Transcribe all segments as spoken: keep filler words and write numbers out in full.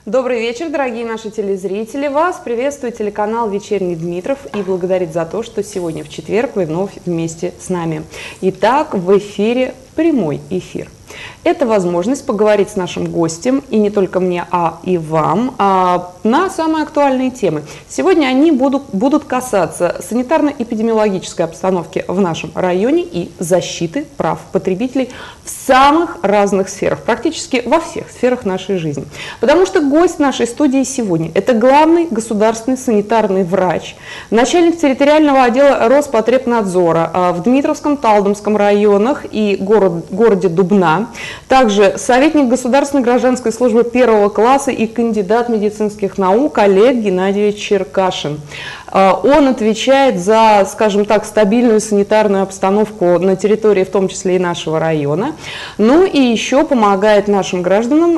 Добрый вечер, дорогие наши телезрители. Вас приветствует телеканал «Вечерний Дмитров» и благодарит за то, что сегодня в четверг вы вновь вместе с нами. Итак, в эфире прямой эфир. Это возможность поговорить с нашим гостем, и не только мне, а и вам, а, на самые актуальные темы. Сегодня они будут, будут касаться санитарно-эпидемиологической обстановки в нашем районе и защиты прав потребителей в самых разных сферах, практически во всех сферах нашей жизни. Потому что гость нашей студии сегодня – это главный государственный санитарный врач, начальник территориального отдела Роспотребнадзора в Дмитровском, Талдомском районах и город, городе Дубна, также советник Государственной гражданской службы первого класса и кандидат медицинских наук Олег Геннадьевич Черкашин. Он отвечает за, скажем так, стабильную санитарную обстановку на территории, в том числе и нашего района. Ну и еще помогает нашим гражданам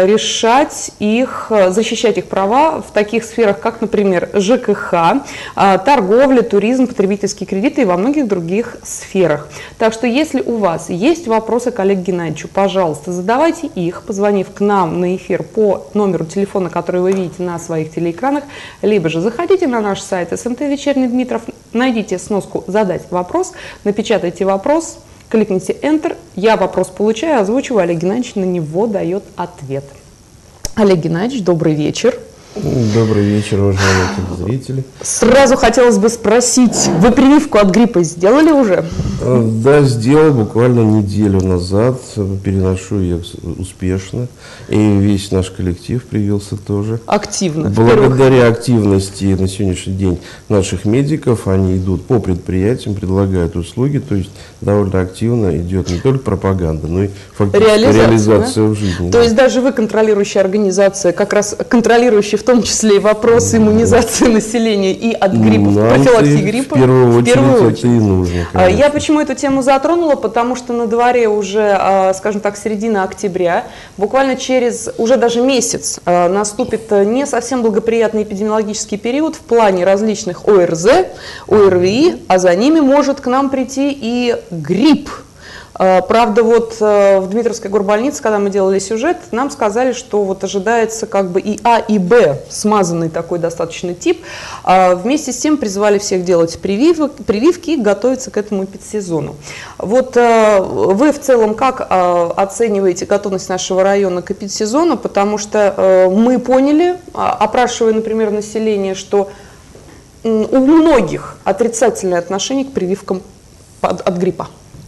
решать их, защищать их права в таких сферах, как, например, ЖКХ, торговля, туризм, потребительские кредиты и во многих других сферах. Так что, если у вас есть вопросы к Олегу Геннадьевичу, пожалуйста, задавайте их, позвонив к нам на эфир по номеру телефона, который вы видите на своих телеэкранах, либо же заходите на наш сайт эс эм тэ «Вечерний Дмитров», найдите сноску «Задать вопрос», напечатайте вопрос, кликните Enter, я вопрос получаю, озвучиваю, Олег Геннадьевич на него дает ответ. Олег Геннадьевич, добрый вечер. Добрый вечер, уважаемые телезрители. Сразу хотелось бы спросить, вы прививку от гриппа сделали уже? Да, сделал буквально неделю назад, переношу ее успешно, и весь наш коллектив привился тоже. Активно? Благодаря активности на сегодняшний день наших медиков, они идут по предприятиям, предлагают услуги, то есть довольно активно идет не только пропаганда, но и фактически реализация, реализация да? в жизни. То да. есть даже вы, контролирующая организация, как раз контролирующая в том числе и вопросы иммунизации населения и от гриппов, профилактики гриппа. В первую очередь, в первую очередь. Это и нужно. Конечно. Я почему эту тему затронула? Потому что на дворе уже, скажем так, середина октября, буквально через уже даже месяц наступит не совсем благоприятный эпидемиологический период в плане различных о эр зэ, о эр вэ и, а за ними может к нам прийти и грипп. Правда, вот в Дмитровской горбольнице, когда мы делали сюжет, нам сказали, что вот ожидается как бы и А, и Б, смазанный такой достаточно тип. Вместе с тем призвали всех делать прививки, прививки и готовиться к этому эпидсезону. Вот вы в целом как оцениваете готовность нашего района к эпидсезону? Потому что мы поняли, опрашивая, например, население, что у многих отрицательное отношение к прививкам от гриппа.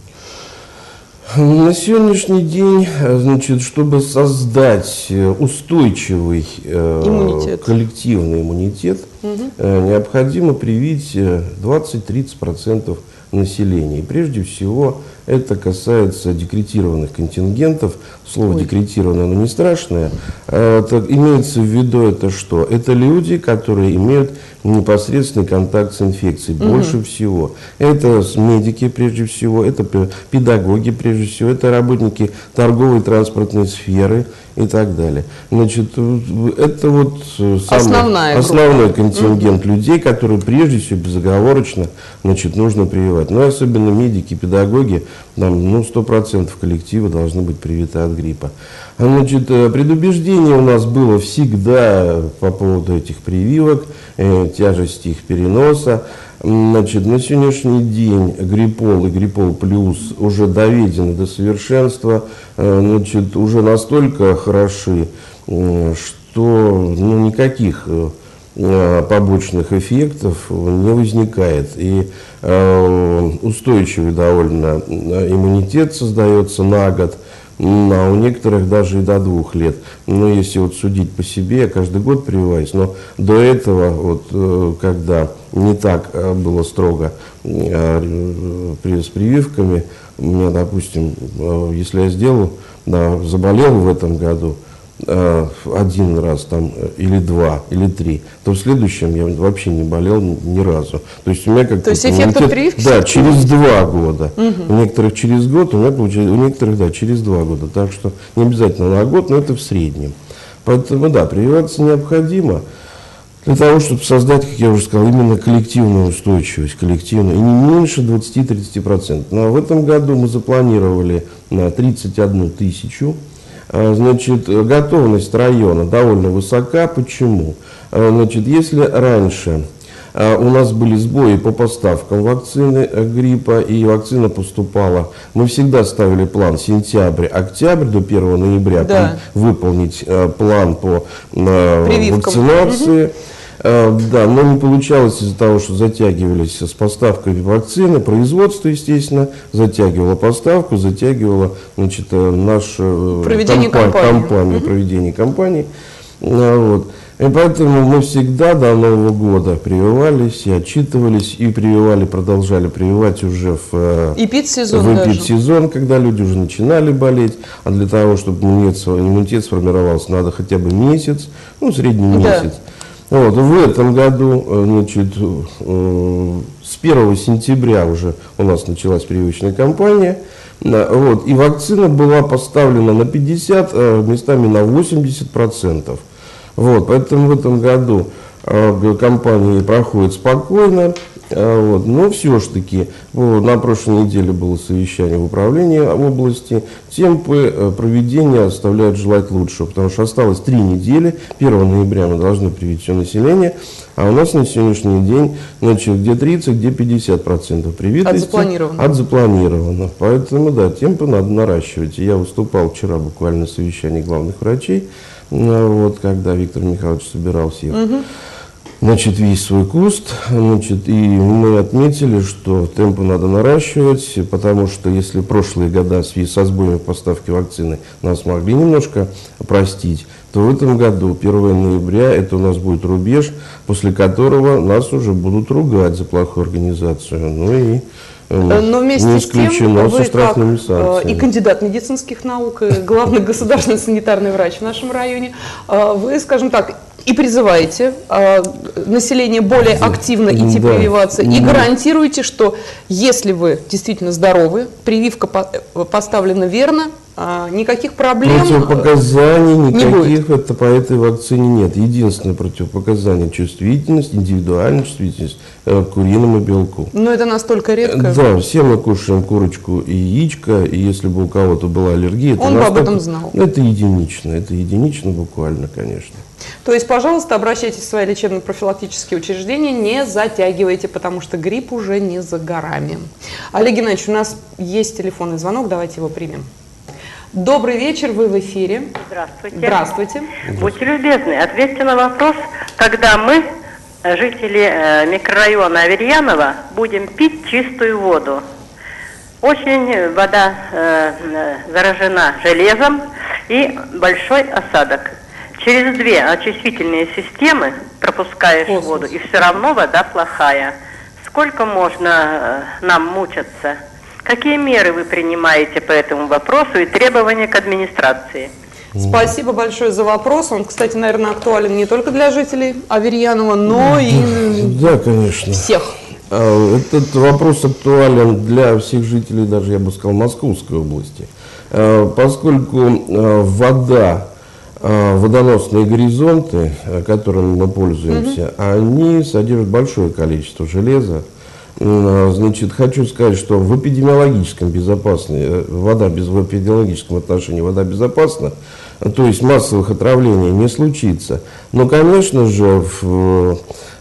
На сегодняшний день, значит, чтобы создать устойчивый иммунитет. коллективный иммунитет, угу. необходимо привить двадцать-тридцать процентов населения. И прежде всего это касается декретированных контингентов. Слово Ой. декретированное, оно не страшное. Это, имеется в виду это что? Это люди, которые имеют непосредственный контакт с инфекцией угу. больше всего. Это медики прежде всего, это педагоги прежде всего, это работники торговой транспортной сферы и так далее. Значит, это вот самый, основной контингент угу. людей, которые прежде всего безоговорочно, значит, нужно прививать. Но особенно медики, педагоги, там, ну, сто процентов коллектива должны быть привиты от гриппа. Значит, предубеждение у нас было всегда по поводу этих прививок, э, тяжести их переноса. Значит, на сегодняшний день гриппол и гриппол плюс уже доведены до совершенства, э, значит, уже настолько хороши, э, что ну, никаких э, побочных эффектов не возникает. И э, устойчивый довольно иммунитет создается на год. А у некоторых даже и до двух лет. Но если вот судить по себе, я каждый год прививаюсь, но до этого, вот, когда не так было строго с прививками, у меня, допустим, если я сделал, да, заболел в этом году один раз там, или два, или три, то в следующем я вообще не болел ни разу. То есть у меня как-то... То есть эффект от прививки? Да, через два года. Угу. У некоторых через год, у меня получается, у некоторых, да, через два года. Так что не обязательно на год, но это в среднем. Поэтому, да, прививаться необходимо для того, чтобы создать, как я уже сказал, именно коллективную устойчивость, коллективную, и не меньше двадцати-тридцати процентов. Но в этом году мы запланировали на тридцать одну тысячу. Значит, готовность района довольно высока. Почему? Значит, если раньше у нас были сбои по поставкам вакцины гриппа, и вакцина поступала, мы всегда ставили план сентябрь-октябрь до первого ноября, да, выполнить план по прививкам, вакцинации. Угу. Да, но не получалось из-за того, что затягивались с поставкой вакцины, производство, естественно, затягивало поставку, затягивало, значит, нашу проведение компа- кампании, кампанию, угу. проведение кампании. Вот. И поэтому мы всегда до Нового года прививались и отчитывались, и прививали, продолжали прививать уже в эпидсезон, в эпидсезон, когда люди уже начинали болеть. А для того, чтобы иммунитет, иммунитет сформировался, надо хотя бы месяц, ну, средний месяц. Да. Вот, в этом году, значит, с первого сентября уже у нас началась прививочная кампания. Вот, и вакцина была поставлена на пятьдесят, местами на восемьдесят процентов. Вот, поэтому в этом году кампания проходит спокойно. Вот, но все-таки на прошлой неделе было совещание в управлении области. Темпы проведения оставляют желать лучшего, потому что осталось три недели. первого ноября мы должны привить все население, а у нас на сегодняшний день, значит, где тридцать, где пятьдесят процентов привитости от запланированного. От запланированного. Поэтому, да, темпы надо наращивать. Я выступал вчера буквально на совещании главных врачей, вот, когда Виктор Михайлович собирал всех. Угу. Значит, весь свой куст, значит, и мы отметили, что темпы надо наращивать, потому что если прошлые года в связи со сбоем поставки вакцины нас могли немножко простить, то в этом году, первого ноября, это у нас будет рубеж, после которого нас уже будут ругать за плохую организацию. Ну и но вместе не с исключено тем, вы со штрафными как санкциями. И кандидат медицинских наук, и главный государственный санитарный врач в нашем районе, вы, скажем так, и призываете э, население более активно идти да. прививаться, и гарантируете, что если вы действительно здоровы, прививка по поставлена верно, э, никаких проблем противопоказаний не никаких это по этой вакцине нет. Единственное противопоказание — чувствительность, индивидуальная чувствительность э, к куриному белку. Но это настолько редко. Да, все мы кушаем курочку и яичко, и если бы у кого-то была аллергия, это он настолько, бы об этом знал. Это единично, это единично буквально, конечно. То есть, пожалуйста, обращайтесь в свои лечебно-профилактические учреждения, не затягивайте, потому что грипп уже не за горами. Олег Геннадьевич, у нас есть телефонный звонок, давайте его примем. Добрый вечер, вы в эфире. Здравствуйте. Здравствуйте. Будьте любезны, ответьте на вопрос, когда мы, жители микрорайона Аверьянова, будем пить чистую воду. Очень вода э, заражена железом и большой осадок. Через две очистительные системы пропускаешь О, воду, и все равно вода плохая. Сколько можно э, нам мучаться? Какие меры вы принимаете по этому вопросу и требования к администрации? Спасибо большое за вопрос. Он, кстати, наверное, актуален не только для жителей Аверьянова, но и да, конечно. всех. Этот вопрос актуален для всех жителей, даже, я бы сказал, Московской области. Поскольку вода, водоносные горизонты, которыми мы пользуемся, угу. они содержат большое количество железа. Значит, хочу сказать, что в эпидемиологическом безопасной, вода без, в эпидемиологическом отношении вода безопасна, то есть массовых отравлений не случится. Но, конечно же, в,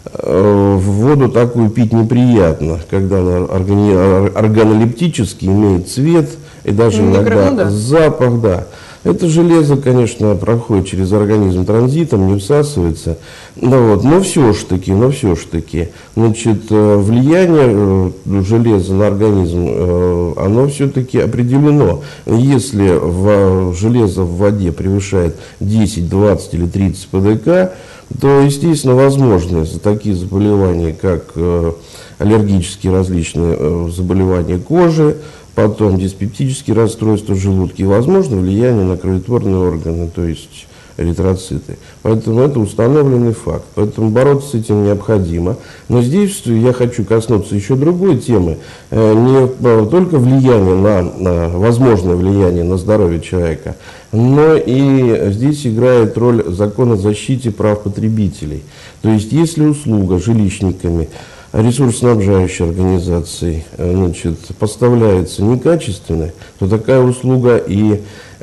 в воду такую пить неприятно, когда она органи, органолептически имеет цвет и даже иногда да. запах, да. Это железо, конечно, проходит через организм транзитом, не всасывается, ну, вот, но все-таки, но все-таки, значит, влияние железа на организм, оно все-таки определено. Если в, железо в воде превышает десять, двадцать или тридцать ПДК, то, естественно, возможны такие заболевания, как аллергические различные заболевания кожи, потом диспептические расстройства желудка и, возможно, влияние на кроветворные органы, то есть эритроциты. Поэтому это установленный факт. Поэтому бороться с этим необходимо. Но здесь я хочу коснуться еще другой темы. Не только влияние на, на возможное влияние на здоровье человека, но и здесь играет роль закон о защите прав потребителей. То есть, если услуга жилищниками ресурсоснабжающей организацией, значит, поставляется некачественно, то такая услуга и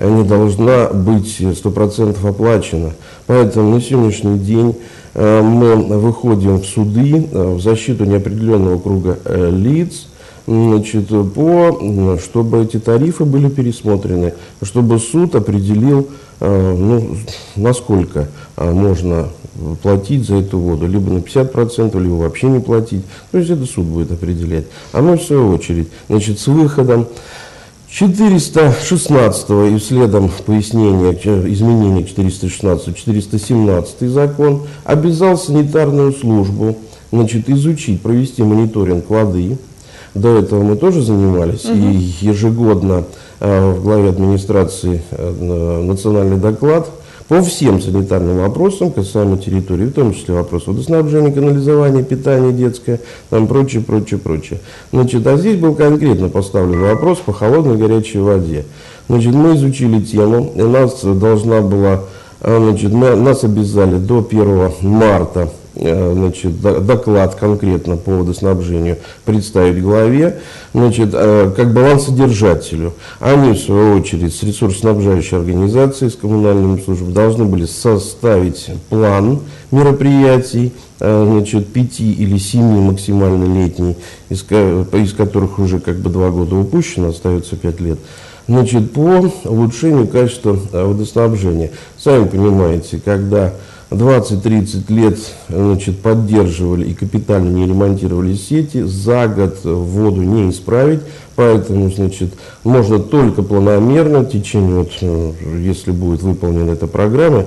не должна быть сто процентов оплачена. Поэтому на сегодняшний день мы выходим в суды в защиту неопределенного круга лиц, значит, по, чтобы эти тарифы были пересмотрены, чтобы суд определил, ну, насколько можно платить за эту воду, либо на пятьдесят процентов, либо вообще не платить. То есть это суд будет определять. А мы, в свою очередь, значит, с выходом четыреста шестнадцатого и следом пояснения изменения четыреста шестнадцатого четыреста семнадцатый закон обязал санитарную службу, значит, изучить, провести мониторинг воды. До этого мы тоже занимались, угу. и ежегодно э, в главе администрации э, национальный доклад по всем санитарным вопросам, касаемо территории, в том числе вопрос водоснабжения, канализования, питания детское, там прочее, прочее, прочее. Значит, а здесь был конкретно поставлен вопрос по холодной и горячей воде. Значит, мы изучили тему, и нас должна была, значит, мы, нас обязали до первого марта, значит, доклад конкретно по водоснабжению представить главе, значит, как балансодержателю. Они, в свою очередь, с ресурсоснабжающей организацией, с коммунальными службами, должны были составить план мероприятий, значит, пяти или семи максимально летний, из, из которых уже как бы два года упущено, остается пять лет. Значит, по улучшению качества водоснабжения. Сами понимаете, когда двадцать-тридцать лет, значит, поддерживали и капитально не ремонтировали сети, за год воду не исправить, поэтому, значит, можно только планомерно в течение, вот, если будет выполнена эта программа,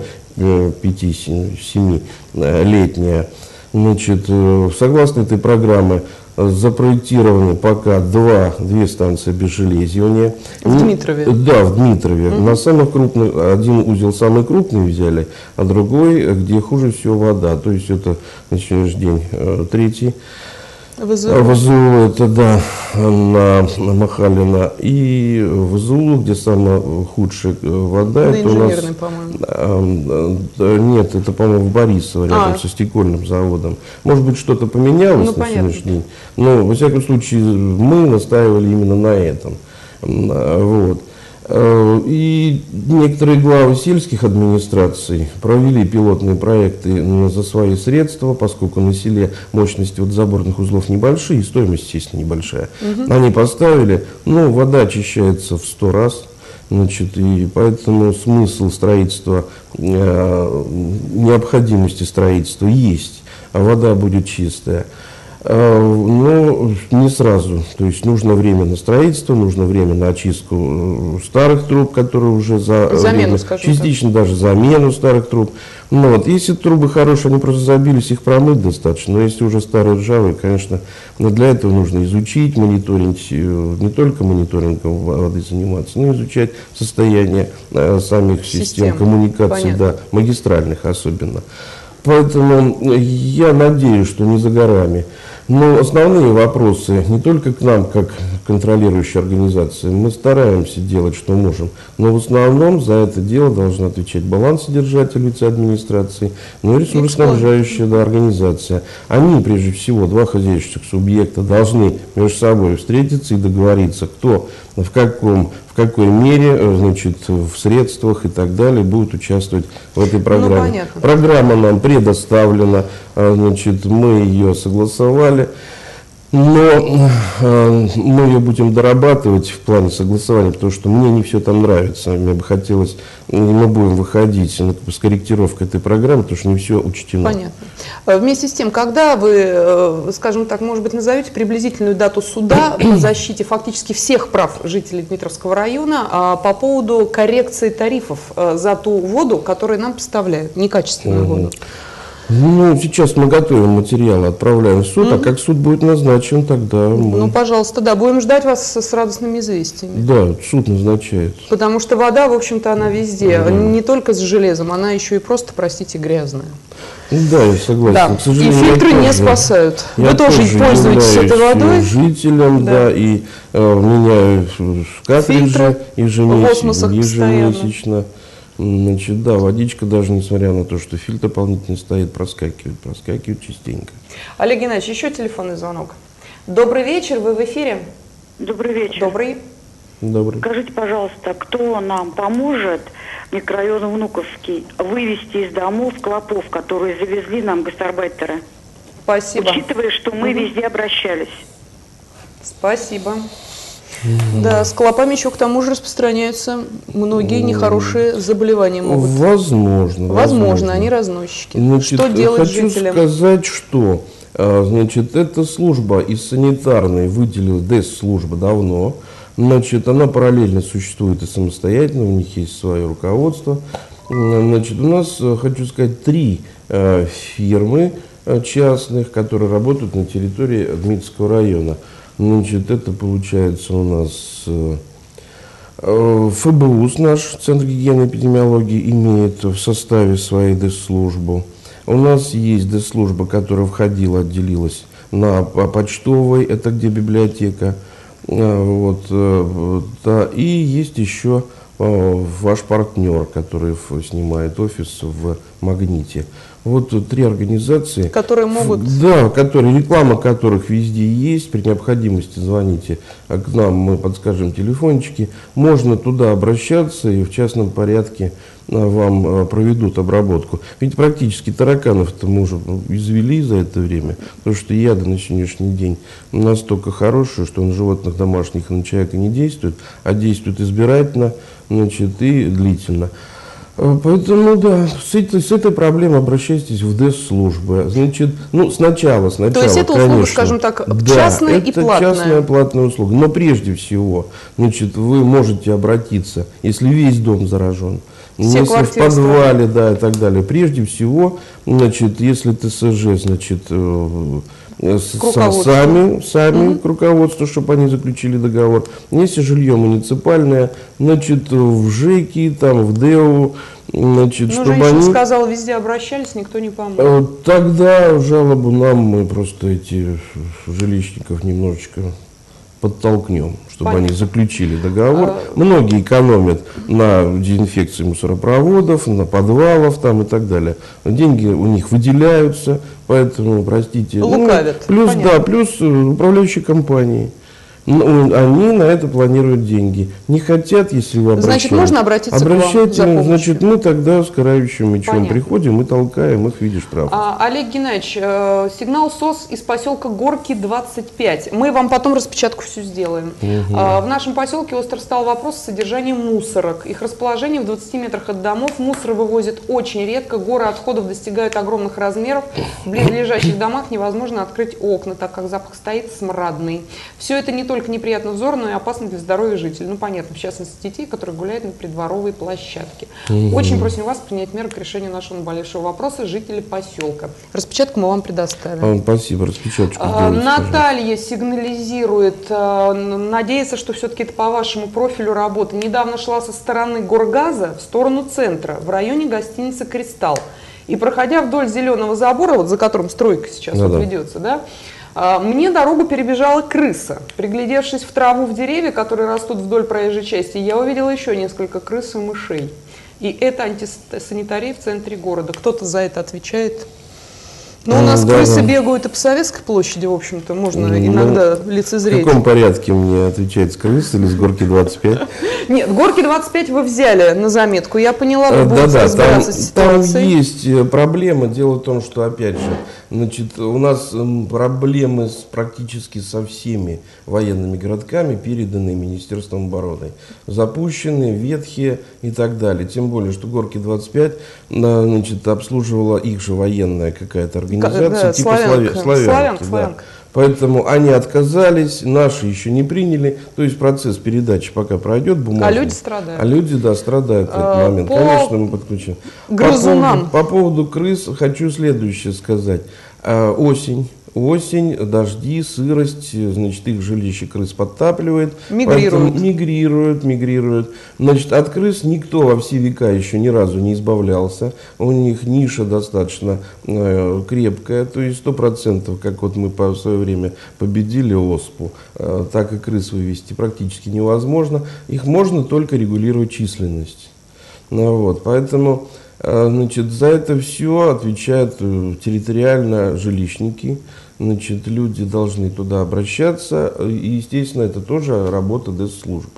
пяти-семилетняя, значит, согласно этой программе, запроектированы пока два, две станции обезжелезивания. В Дмитрове? Да, в Дмитрове. Угу. На самых крупных, один узел самый крупный взяли, а другой, где хуже всего вода. То есть это на сегодняшний день третий. ВЗУ. ВЗУ, это, да, на, на Махалина. И ВЗУ, где самая худшая вода, на это у нас... по-моему. А, нет, это, по-моему, в Борисово, рядом а. со стекольным заводом. Может быть, что-то поменялось, ну, на сегодняшний день. Но, во всяком случае, мы настаивали именно на этом. Вот. И некоторые главы сельских администраций провели пилотные проекты за свои средства, поскольку на селе мощности водозаборных узлов небольшие, и стоимость, естественно, небольшая. Угу. Они поставили, ну, вода очищается в сто раз, значит, и поэтому смысл строительства, необходимости строительства есть, а вода будет чистая. Но не сразу. То есть нужно время на строительство, нужно время на очистку старых труб, которые уже за замену, время, частично так. Даже замену старых труб. Ну, вот. Если трубы хорошие, они просто забились, их промыть достаточно. Но если уже старые ржавые, конечно, но для этого нужно изучить, мониторить, не только мониторингом воды заниматься, но и изучать состояние самих систем, систем коммуникаций, да, магистральных особенно. Поэтому я надеюсь, что не за горами. Но основные вопросы не только к нам, как контролирующей организации, мы стараемся делать, что можем, но в основном за это дело должна отвечать балансодержатель вице-администрации, но и ресурсоснабжающая, да, организация. Они, прежде всего, два хозяйственных субъекта, должны между собой встретиться и договориться, кто в каком, в какой мере, значит, в средствах и так далее будет участвовать в этой программе. Ну, программа нам предоставлена, значит, мы ее согласовали, но э, мы ее будем дорабатывать в плане согласования, потому что мне не все там нравится. Мне бы хотелось, мы будем выходить ну, с корректировкой этой программы, потому что не все учтено. Понятно. Вместе с тем, когда вы, скажем так, может быть, назовете приблизительную дату суда по защите фактически всех прав жителей Дмитровского района по поводу коррекции тарифов за ту воду, которую нам поставляют, некачественную mm-hmm. воду? Ну, сейчас мы готовим материалы, отправляем в суд, mm-hmm. а как суд будет назначен, тогда мы... Ну, пожалуйста, да, будем ждать вас с радостными известиями. Да, суд назначает. Потому что вода, в общем-то, она везде, mm-hmm. не только с железом, она еще и просто, простите, грязная. Да, я согласен. Да. К сожалению, и фильтры не спасают. Я Вы тоже, тоже пользуетесь этой водой? Жителям, да, да и э, меняю картриджи ежемесячно. ежемесячно. Значит, да, водичка, даже несмотря на то, что фильтр дополнительно стоит, проскакивает, проскакивает частенько. Олег Геннадьевич, еще телефонный звонок. Добрый вечер, вы в эфире. Добрый вечер. Добрый. Добрый. Скажите, пожалуйста, кто нам поможет, микрорайон Внуковский, вывести из домов клопов, которые завезли нам гастарбайтеры? Спасибо. Учитывая, что мы угу. везде обращались. Спасибо. Да, с клопами еще к тому же распространяются многие нехорошие заболевания могут. Возможно. Возможно, возможно. Они разносчики. Значит, что делать хочу жителям? сказать, что значит, эта служба из санитарной выделила ДЭС-служба давно. Значит, она параллельно существует и самостоятельно, у них есть свое руководство. Значит, у нас, хочу сказать, три э, фирмы частных, которые работают на территории Дмитровского района. Значит, это получается у нас э, ФБУС, наш Центр гигиены и эпидемиологии, имеет в составе своей ДЭС-службу. У нас есть ДЭС-служба, которая входила, отделилась на почтовой, это где библиотека. Вот, да, и есть еще ваш партнер, который снимает офис в Магните. Вот три организации, которые могут... Да, которые, реклама которых везде есть. При необходимости звоните к нам, мы подскажем телефончики. Можно туда обращаться и в частном порядке вам проведут обработку. Ведь практически тараканов-то мы уже извели за это время, потому что яды на сегодняшний день настолько хорошие, что на животных домашних и на человека не действуют, а действуют избирательно, значит, и длительно. Поэтому, да, с этой, с этой проблемой обращайтесь в ДЭС-службы. Значит, ну, сначала, сначала, То есть это услуга, конечно, скажем так, частная да, и платная? это частная платная услуга. Но прежде всего, значит, вы можете обратиться, если весь дом заражен, все если в подвале, да, и так далее. Прежде всего, значит, если ТСЖ, значит, сами, сами угу. к руководству, чтобы они заключили договор. Если жилье муниципальное, значит, в ЖЭКи, там, в ДЭУ, значит, ну, чтобы женщина они... сказала, везде обращались, никто не помог. Тогда жалобу нам, мы просто эти жилищников немножечко подтолкнем, чтобы Понятно. Они заключили договор. А... Многие экономят на дезинфекции мусоропроводов, на подвалов там и так далее. Деньги у них выделяются, поэтому, простите. Лукавят. Ну, плюс, да, плюс управляющие компании. Ну, они на это планируют деньги. Не хотят, если вы обращаетесь. Значит, можно обратиться Обращайтесь, к вам за помощью. Значит, мы тогда с карающим мечом приходим и толкаем их в виде штрафа. А, Олег Геннадьевич, э, сигнал СОС из поселка Горки двадцать пять. Мы вам потом распечатку всю сделаем. Угу. А, в нашем поселке остро стал вопрос с содержанием мусорок. Их расположение в двадцати метрах от домов. Мусор вывозят очень редко. Горы отходов достигают огромных размеров. В близлежащих домах невозможно открыть окна, так как запах стоит смрадный. Все это не только только неприятно взору, но и опасно для здоровья жителей. Ну, понятно, в частности, детей, которые гуляют на придворовой площадке. Угу. Очень просим вас принять меры к решению нашего наболевшего вопроса жителей поселка. Распечатку мы вам предоставим. А, спасибо, распечатку. А, Наталья сигнализирует, а, надеется, что все-таки это по вашему профилю работы. Недавно шла со стороны Горгаза в сторону центра, в районе гостиницы «Кристалл». И проходя вдоль зеленого забора, вот за которым стройка сейчас ну, вот да. ведется, да, мне дорогу перебежала крыса. Приглядевшись в траву в деревья, которые растут вдоль проезжей части, я увидела еще несколько крыс и мышей. И это антисанитария в центре города. Кто-то за это отвечает. Но у нас да, крысы да. бегают и по Советской площади, в общем-то, можно ну, иногда лицезреть. В каком порядке мне отвечает, с крысы или с Горки двадцать пять? Нет, Горки двадцать пять вы взяли на заметку. Я поняла, вы будете да, да, разбираться с ситуацией. Там есть проблема. Дело в том, что, опять же, значит, у нас проблемы с, практически со всеми военными городками, переданные Министерством обороны. Запущенные, ветхие и так далее. Тем более, что Горки двадцать пять, значит, обслуживала их же военная какая-то организация. Да, типа славянка, славянки, славянка, да. славянка. Поэтому они отказались, наши еще не приняли. То есть процесс передачи пока пройдет бумажный. А люди страдают. А люди, да, страдают в этот а, момент. По Конечно, мы подключим. Грызунам. По поводу, по поводу крыс хочу следующее сказать. А, осень. Осень, дожди, сырость, значит, их жилище крыс подтапливает. Мигрируют. Мигрируют, мигрируют. Значит, от крыс никто во все века еще ни разу не избавлялся. У них ниша достаточно э, крепкая, то есть сто процентов, как вот мы по, в свое время победили оспу, э, так и крыс вывести практически невозможно. Их можно только регулировать численность. Ну, вот, поэтому... Значит, за это все отвечают территориально жилищники. Значит, люди должны туда обращаться. И, естественно, это тоже работа ДЭС-службы.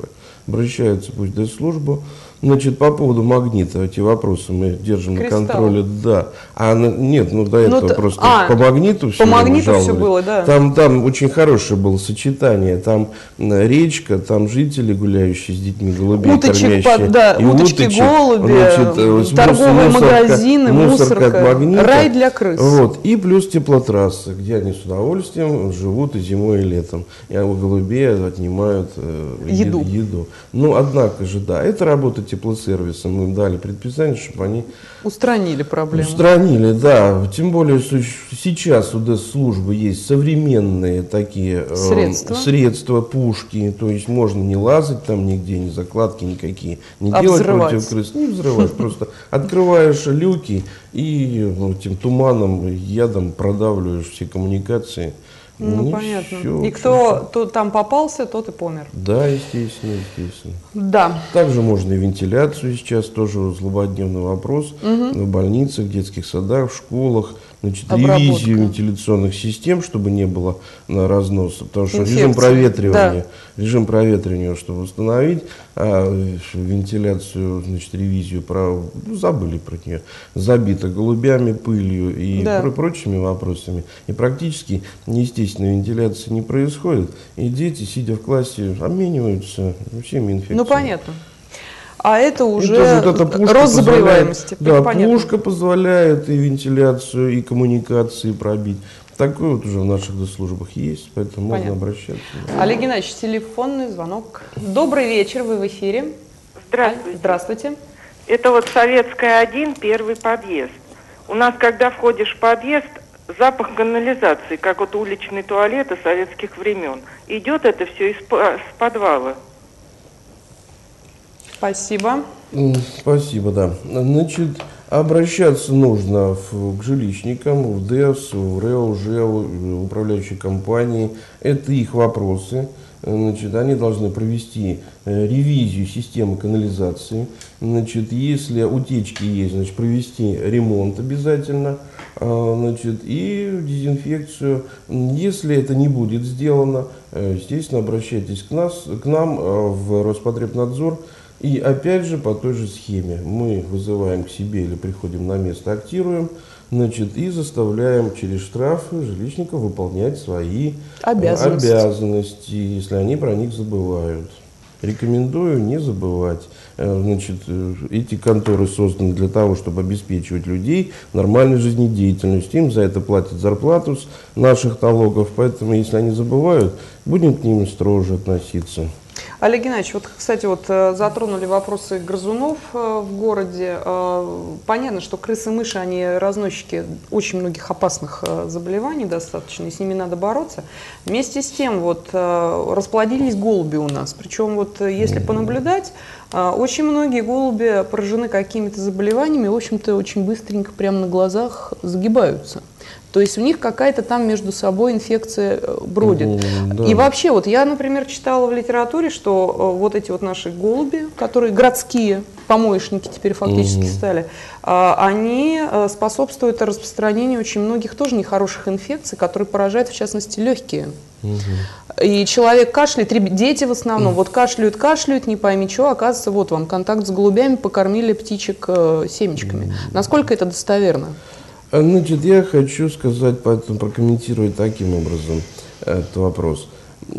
обращаются пусть в службу. Значит, по поводу магнита, эти вопросы мы держим Кристалл. на контроле, да. А нет, ну до этого ну, просто а, по магниту все По магниту все было, да. Там, там очень хорошее было сочетание, там речка, там жители, гуляющие с детьми, голубей уточек, кормящие. Да, и уточки, уточек, голуби, значит, торговые мусорка, магазины, мусорка, мусорка, от магнита. рай для крыс. Вот. И плюс теплотрассы, где они с удовольствием живут и зимой, и летом. И у голубей отнимают э, еду. еду. Ну, однако же, да, это работа теплосервиса. Мы им дали предписание, чтобы они устранили проблему. Устранили, да. Тем более сейчас у ДЭС-службы есть современные такие средства. Э, средства, пушки. То есть можно не лазать там нигде, ни закладки никакие, не а делать взрывать. против крыс, не взрывать. Просто открываешь люки и этим туманом, ядом продавливаешь все коммуникации. Ну, ну понятно. Все, и кто то, там попался, тот и помер. Да, естественно, естественно. Да. Также можно и вентиляцию сейчас, тоже злободневный вопрос. Угу. В больницах, в детских садах, в школах. Значит, ревизию вентиляционных систем, чтобы не было на разноса. Потому что инфекции. Режим проветривания, да. режим проветривания, чтобы установить, а вентиляцию, значит, ревизию про, ну, забыли про нее. Забито голубями, пылью и да. про прочими вопросами. И практически естественной вентиляции не происходит. И дети, сидя в классе, обмениваются всеми инфекциями. Ну, понятно. А это уже это вот рост заболеваемости. Да, пушка позволяет и вентиляцию, и коммуникации пробить. Такое вот уже в наших службах есть, поэтому понятно. Можно обращаться. Олег Геннадьевич, телефонный звонок. Добрый вечер, вы в эфире. Здравствуйте. Здравствуйте. Это вот Советская один, первый подъезд. У нас, когда входишь в подъезд, запах канализации, как вот уличные туалеты советских времен. Идет это все из с подвала. Спасибо. Спасибо, да. Значит, обращаться нужно в, к жилищникам, в ДЭС, в РЭО, ЖЭО, в управляющей компании. Это их вопросы. Значит, они должны провести ревизию системы канализации. Значит, если утечки есть, значит, провести ремонт обязательно. Значит, и дезинфекцию. Если это не будет сделано, естественно, обращайтесь к, нас, к нам в Роспотребнадзор. И опять же по той же схеме мы вызываем к себе или приходим на место, актируем, значит, и заставляем через штрафы жилищников выполнять свои обязанности. обязанности, если они про них забывают. Рекомендую не забывать. Значит, эти конторы созданы для того, чтобы обеспечивать людей нормальной жизнедеятельностью. Им за это платят зарплату с наших налогов, поэтому если они забывают, будем к ним строже относиться. Олег Геннадьевич, вот, кстати, вот затронули вопросы грызунов в городе. Понятно, что крысы и мыши, они разносчики очень многих опасных заболеваний достаточно, и с ними надо бороться. Вместе с тем, вот, расплодились голуби у нас. Причем, вот, если понаблюдать, очень многие голуби поражены какими-то заболеваниями, в общем-то, очень быстренько, прямо на глазах загибаются. То есть у них какая-то там между собой инфекция бродит. Mm, да. И вообще, вот я, например, читала в литературе, что вот эти вот наши голуби, которые городские помоечники теперь фактически mm. стали, они способствуют распространению очень многих тоже нехороших инфекций, которые поражают, в частности, легкие. Mm-hmm. И человек кашляет, дети в основном, mm. вот кашляют, кашляют, не пойми что, оказывается, вот вам контакт с голубями, покормили птичек семечками. Mm. Насколько это достоверно? Значит, я хочу сказать, поэтому прокомментировать таким образом этот вопрос.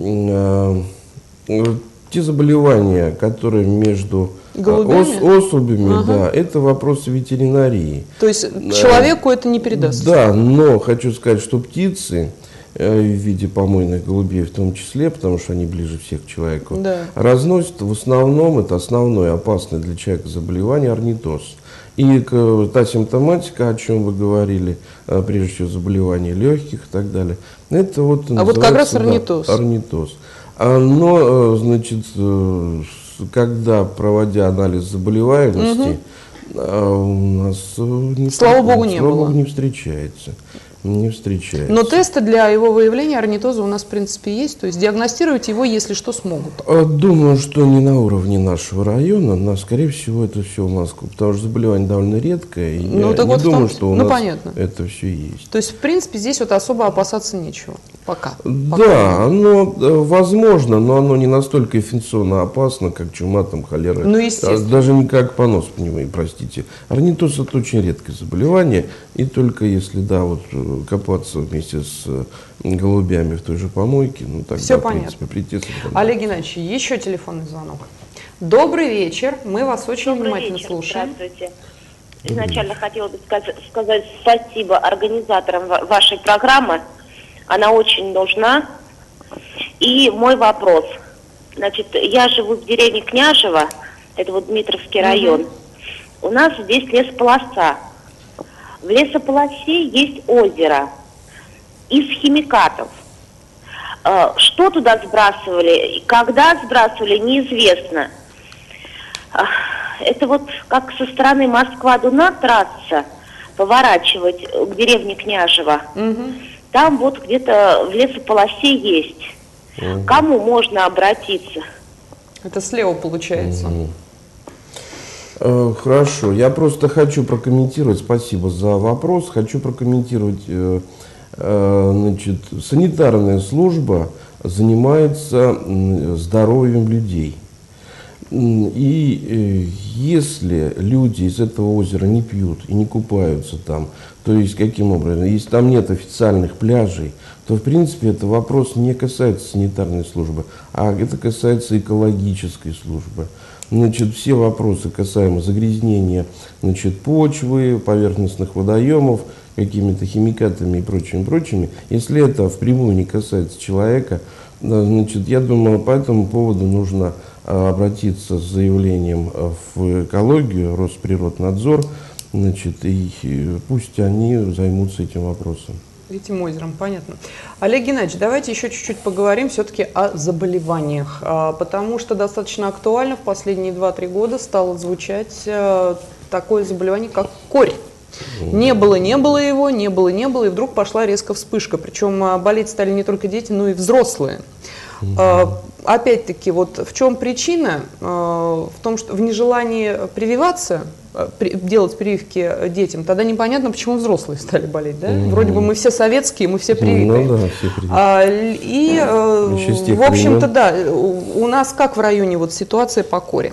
Те заболевания, которые между ос, особями, ага. да, это вопросы ветеринарии. То есть человеку это не передастся? Да, но хочу сказать, что птицы, в виде помойных голубей в том числе, потому что они ближе всех к человеку, да. разносят в основном, это основное опасное для человека заболевание, орнитоз. И та симптоматика, о чем вы говорили, прежде всего заболевания легких и так далее, это вот а вот как раз орнитоз. Да, орнитоз. Но, значит, когда, проводя анализ заболеваемости, угу. у нас не, слава богу, не слава было. Богу, не встречается. Не встречается. Но тесты для его выявления орнитоза у нас, в принципе, есть. То есть диагностировать его, если что, смогут. Думаю, что не на уровне нашего района, но, скорее всего, это все в Москву. Потому что заболевание довольно редкое. И ну, я не вот думаю, том, что у ну, нас понятно. это все есть. То есть, в принципе, здесь вот особо опасаться нечего. Пока. Да, Пока. оно возможно, но оно не настолько инфекционно опасно, как чума, там, холера. Ну, естественно. Даже не как понос, понимаете, простите. Орнитоз — это очень редкое заболевание, и только если, да, вот копаться вместе с голубями в той же помойке, ну тогда, Все в принципе, понятно. прийти. Олег Геннадьевич, еще телефонный звонок. Добрый вечер, мы вас очень Добрый внимательно вечер. слушаем. Здравствуйте. Изначально хотела бы сказать, сказать спасибо организаторам вашей программы. Она очень нужна. И мой вопрос. Значит, я живу в деревне Княжево, это вот Дмитровский район. У нас здесь лесополоса. В лесополосе есть озеро из химикатов. Что туда сбрасывали, когда сбрасывали, неизвестно. Это вот как со стороны Москва-Дуна трасса поворачивать к деревне Княжево. Угу. Там вот где-то в лесополосе есть. Угу. Кому можно обратиться? Это слева получается. Угу. Хорошо, я просто хочу прокомментировать, спасибо за вопрос, хочу прокомментировать, значит, санитарная служба занимается здоровьем людей. И если люди из этого озера не пьют и не купаются там, то есть каким образом, если там нет официальных пляжей, то в принципе это вопрос не касается санитарной службы, а это касается экологической службы. Значит, все вопросы касаемо загрязнения, значит, почвы, поверхностных водоемов, какими-то химикатами и прочими, прочими, если это впрямую не касается человека, значит, я думаю, по этому поводу нужно обратиться с заявлением в экологию, Росприроднадзор, значит, и пусть они займутся этим вопросом. Этим озером, понятно. Олег Геннадьевич, давайте еще чуть-чуть поговорим все-таки о заболеваниях, потому что достаточно актуально в последние два-три года стало звучать такое заболевание, как корь. Не было, не было его, не было, не было, и вдруг пошла резко вспышка. Причем болеть стали не только дети, но и взрослые. Угу. Опять-таки, вот в чем причина? В том, что в нежелании прививаться, делать прививки детям, тогда непонятно, почему взрослые стали болеть. Да? Угу. Вроде бы мы все советские, мы все привитые. Ну, да, все привитые. А, и, в общем-то, да, у нас как в районе вот ситуация по коре?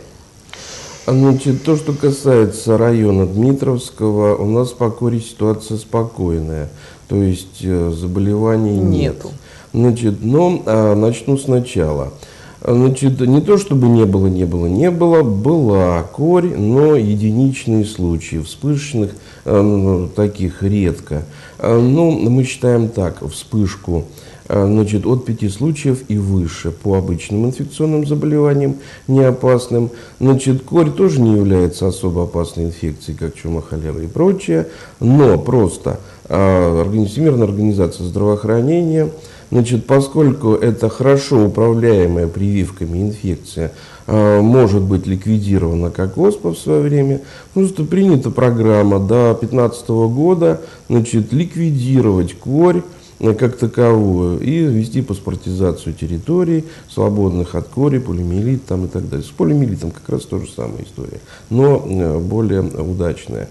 Значит, то, что касается района Дмитровского, у нас по коре ситуация спокойная, то есть заболеваний нет. Нету. Значит, но а, начну сначала. Значит, не то чтобы не было, не было, не было, была корь, но единичные случаи, вспышечных а, таких редко. А, ну, мы считаем так, вспышку. Значит, от пяти случаев и выше по обычным инфекционным заболеваниям, не опасным. Значит, корь тоже не является особо опасной инфекцией, как чума, холера и прочее, но просто а, Всемирная организация здравоохранения, значит, поскольку это хорошо управляемая прививками инфекция, а, может быть ликвидирована как оспа в свое время, просто принята программа до две тысячи пятнадцатого года, значит, ликвидировать корь как таковую и вести паспортизацию территорий, свободных от кори, полиомиелит там и так далее. С полиомиелитом как раз то же самая история, но более удачная.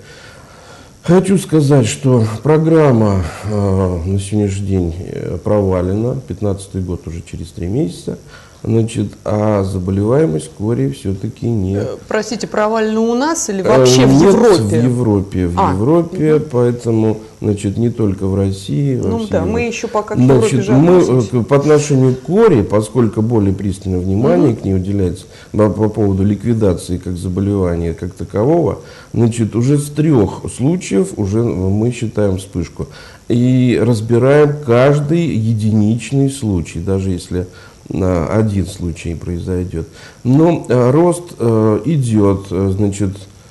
Хочу сказать, что программа э, на сегодняшний день провалена, пятнадцатый год уже через три месяца. Значит, а заболеваемость кори все-таки нет. Простите, провально у нас или вообще в Европе? в Европе, в а, Европе, угу. Поэтому, значит, не только в России. Ну да, Европе. Мы еще пока к Европе же мы по отношению к кори, поскольку более пристальное внимание угу. к ней уделяется по, по поводу ликвидации как заболевания, как такового, значит, уже с трех случаев уже мы считаем вспышку. И разбираем каждый единичный случай, даже если один случай произойдет. Но э, рост э, идет, э, значит,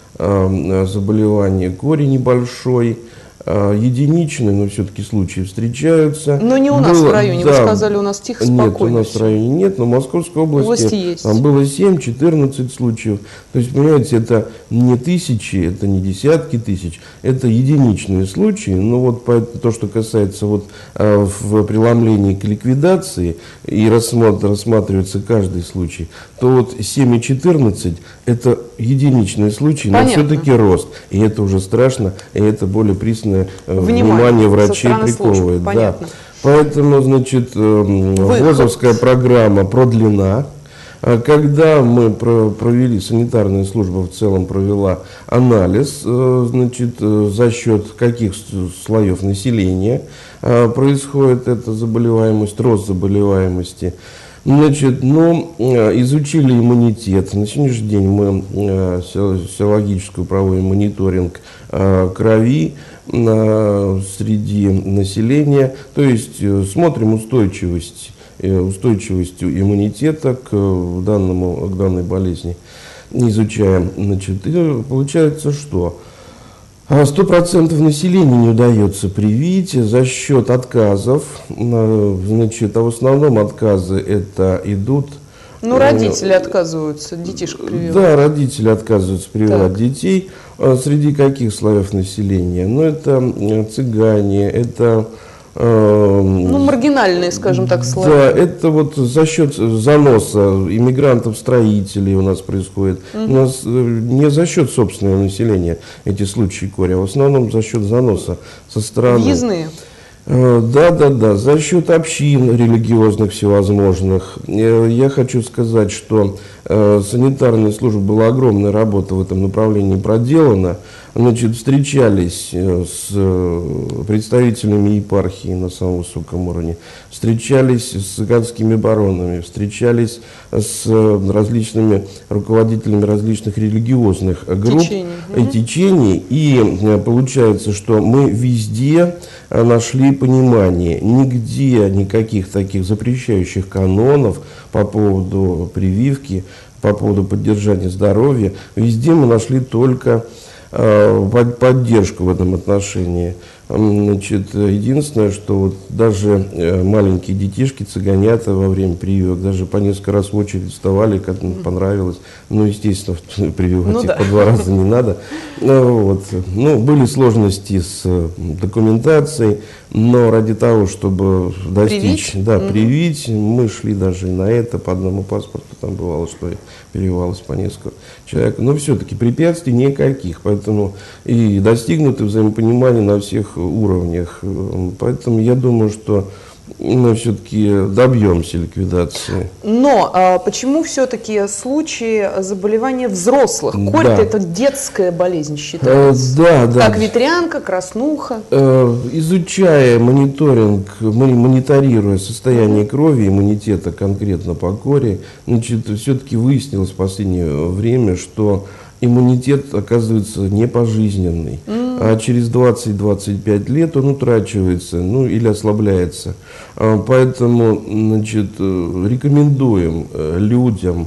э, заболевание кори небольшой, э, единичный, но все-таки случаи встречаются. Но не у нас было, в районе, да, вы сказали, у нас тихо, спокойно. Нет, у нас все. В районе нет, но в Московской области, области есть. Там было семь-четырнадцать случаев. То есть, понимаете, это не тысячи, это не десятки тысяч, это единичные случаи. Но вот по, то, что касается вот, э, в преломлении к ликвидации и рассматр, рассматривается каждый случай, то вот семь и четырнадцать это единичные случаи, но все-таки рост. И это уже страшно, и это более пристальное э, внимание, внимание врачей приковывает. Да. Поэтому, значит, ВОЗовская программа продлена. Когда мы провели, санитарная служба в целом провела анализ, значит, за счет каких слоев населения происходит эта заболеваемость, рост заболеваемости, значит, ну, изучили иммунитет. На сегодняшний день мы серологическую проводим мониторинг крови среди населения, то есть смотрим устойчивость, устойчивость иммунитета к, данному, к данной болезни, изучаем. Значит, и получается, что сто процентов населения не удается привить за счет отказов, значит, а в основном отказы это идут... Ну, родители отказываются, детишек прививать. Да, родители отказываются прививать так. детей. Среди каких слоев населения? Ну, это цыгане, это... Ну, маргинальные, скажем так, слои. Да, это вот за счет заноса иммигрантов-строителей у нас происходит. Угу. У нас не за счет собственного населения эти случаи кори, а в основном за счет заноса со стороны. Въездные. Да, да, да, за счет общин религиозных всевозможных. Я хочу сказать, что санитарная служба, была огромная работа в этом направлении проделана. Значит, встречались с представителями епархии на самом высоком уровне, встречались с цыганскими баронами, встречались с различными руководителями различных религиозных групп течений. и течений. И получается, что мы везде нашли понимание. Нигде никаких таких запрещающих канонов по поводу прививки, по поводу поддержания здоровья. Везде мы нашли только поддержку в этом отношении. Значит, единственное, что вот даже маленькие детишки, цыганята во время прививок даже по несколько раз в очередь вставали, как им понравилось. Ну, естественно, прививать ну, их да. по два раза не надо. Вот. Ну, были сложности с документацией, но ради того, чтобы достичь, привить? Да, mm-hmm. привить, мы шли даже и на это, по одному паспорту, там бывало, что перевивалось по несколько человек. Но все-таки препятствий никаких, поэтому и достигнуто взаимопонимание на всех уровнях. Поэтому я думаю, что мы все-таки добьемся ликвидации. Но а почему все-таки случаи заболевания взрослых? Корь да. это детская болезнь считается. Да, да. Как ветрянка, краснуха. Изучая мониторинг, мониторируя состояние крови, иммунитета конкретно по коре, значит, все-таки выяснилось в последнее время, что иммунитет оказывается не пожизненный, mm. а через двадцать-двадцать пять лет он утрачивается, ну или ослабляется. Поэтому, значит, рекомендуем людям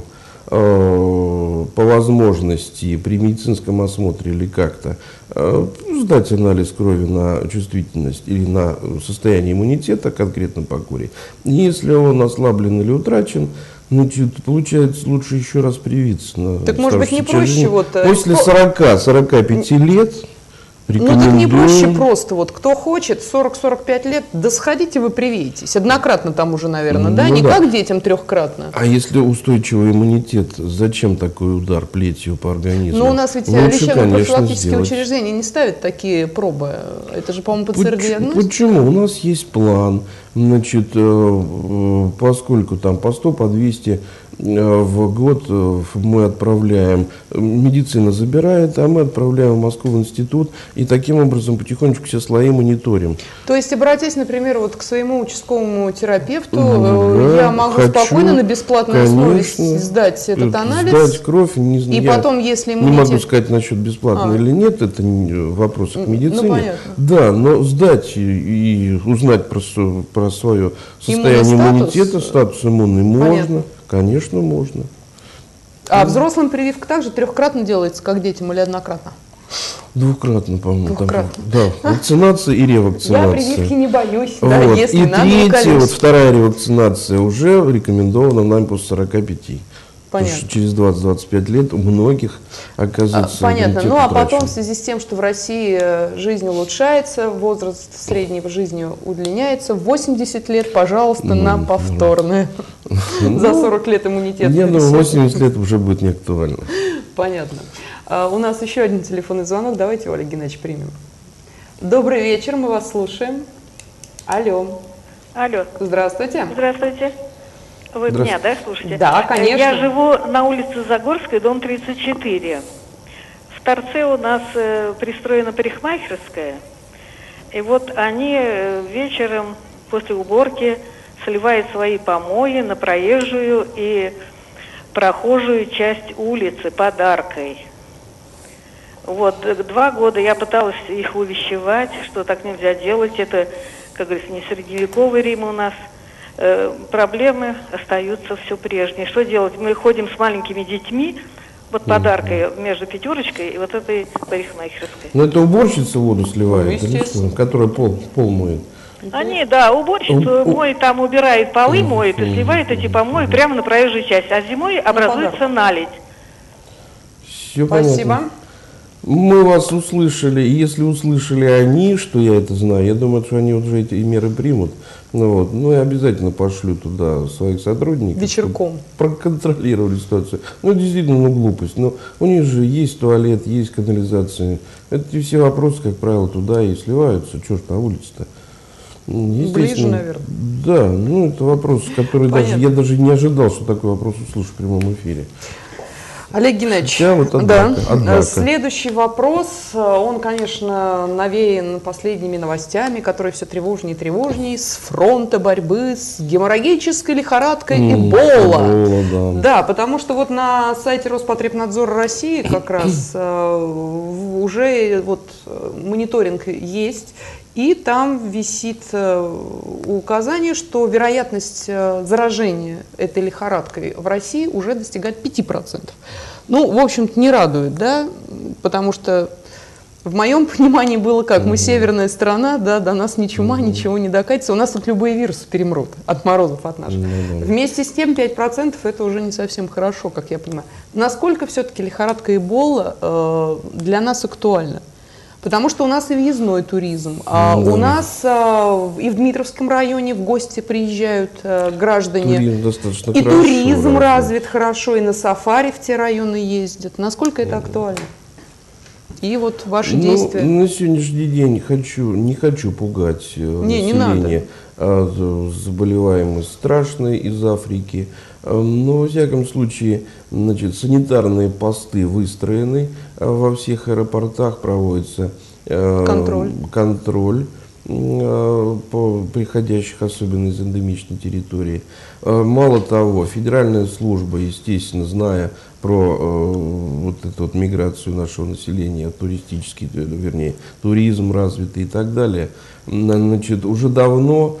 по возможности при медицинском осмотре или как-то сдать анализ крови на чувствительность или на состояние иммунитета, конкретно по коре. Если он ослаблен или утрачен, значит, получается, лучше еще раз привиться. На так может быть не проще вот... После сорока-сорока пяти лет рекомендуем... Ну так не проще просто, вот кто хочет, сорок-сорок пять лет, да сходите вы привейтесь. Однократно там уже, наверное, ну, да? Не да. как детям трехкратно. А если устойчивый иммунитет, зачем такой удар плетью по организму? Ну у нас ведь лечебно-профилактические учреждения не ставят такие пробы. Это же, по-моему, ПЦР-диагноз. Почему? У нас есть план. Значит, поскольку там по сто, по двести в год мы отправляем, медицина забирает, а мы отправляем в Москву в институт, и таким образом потихонечку все слои мониторим. То есть, обратясь, например, вот к своему участковому терапевту, да, я могу хочу, спокойно на бесплатной основе сдать этот анализ? Сдать кровь, не знаю. И я потом, если иммунитет... Не могу сказать насчет бесплатно а. или нет, это вопрос к медицине. Ну, понятно. Да, но сдать и узнать про, про свое состояние иммунитета, статус иммунный можно. Конечно, можно. А взрослым прививка также трехкратно делается, как детям, или однократно? Двукратно, по-моему. Двукратно. Там, да, вакцинация и ревакцинация. Я прививки не боюсь, вот. Да, если и надо, третья, вот вторая ревакцинация уже рекомендована нам после сорока пяти. Понятно. Потому что через двадцать-двадцать пять лет у многих оказывается... А, понятно. Ну а потом в связи с тем, что в России жизнь улучшается, возраст среднего жизни удлиняется, восемьдесят лет, пожалуйста, ну, на повторное. Ну, за сорок лет иммунитет. Не, ну восемьдесят лет уже будет не актуально. Понятно. А, у нас еще один телефонный звонок. Давайте его, Олег Геннадьевич, примем. Добрый вечер, мы вас слушаем. Алло. Алло. Здравствуйте. Здравствуйте. Вы Здравствуйте. меня, да, слушаете? Да, конечно. Я живу на улице Загорской, дом тридцать четыре. В торце у нас э, пристроена парикмахерская. И вот они э, вечером после уборки сливают свои помои на проезжую и прохожую часть улицы подаркой. Вот, два года я пыталась их увещевать, что так нельзя делать. Это, как говорится, не средневековый Рим у нас. Э, проблемы остаются все прежние. Что делать? Мы ходим с маленькими детьми, вот подаркой между пятерочкой и вот этой парикмахерской. Ну, это уборщица воду сливает, Ну, или что? Которая пол, пол моет. Они, да, уборщица моет, там убирает полы, моет и сливает эти помои прямо на проезжую часть. А зимой образуется наледь. Все Спасибо. понятно. Мы вас услышали, и если услышали они, что я это знаю, я думаю, что они уже эти меры примут. Ну, вот, ну и обязательно пошлю туда своих сотрудников. Вечерком. Проконтролировали ситуацию. Ну, действительно, ну, глупость. Но у них же есть туалет, есть канализация. Это все вопросы, как правило, туда и сливаются. Чего ж на улице-то? Ближе, наверное. Да, ну это вопрос, который даже, я даже не ожидал, что такой вопрос услышу в прямом эфире. Олег Геннадьевич, вот однако, да. однако. Следующий вопрос, он, конечно, навеян последними новостями, которые все тревожнее и тревожнее, с фронта борьбы с геморрагической лихорадкой Mm, Эбола. Эбола, да. Да, потому что вот на сайте Роспотребнадзора России как раз э, уже вот мониторинг есть. И там висит указание, что вероятность заражения этой лихорадкой в России уже достигает пяти процентов. Ну, в общем-то, не радует, да, потому что в моем понимании было как, мы северная страна, да, до нас ни чума, ничего не докатится, у нас тут любые вирусы перемрут от морозов от наших. Вместе с тем пять процентов это уже не совсем хорошо, как я понимаю. Насколько все-таки лихорадка Эбола э, для нас актуальна? Потому что у нас и въездной туризм, а Да. у нас а, и в Дмитровском районе в гости приезжают а, граждане. Туризм достаточно и хорошо туризм развит. развит хорошо, и на сафари в те районы ездят. Насколько это актуально? И вот ваши Ну, действия. на сегодняшний день хочу, не хочу пугать э, Не, не население. А, заболеваемость страшная из Африки. А, но, во всяком случае, значит, санитарные посты выстроены. А, во всех аэропортах проводится э, Контроль. контроль э, по приходящих, особенно из эндемичной территории. Э, мало того, федеральная служба, естественно, зная про э, вот эту вот миграцию нашего населения, туристический, вернее, туризм развитый и так далее, значит, уже давно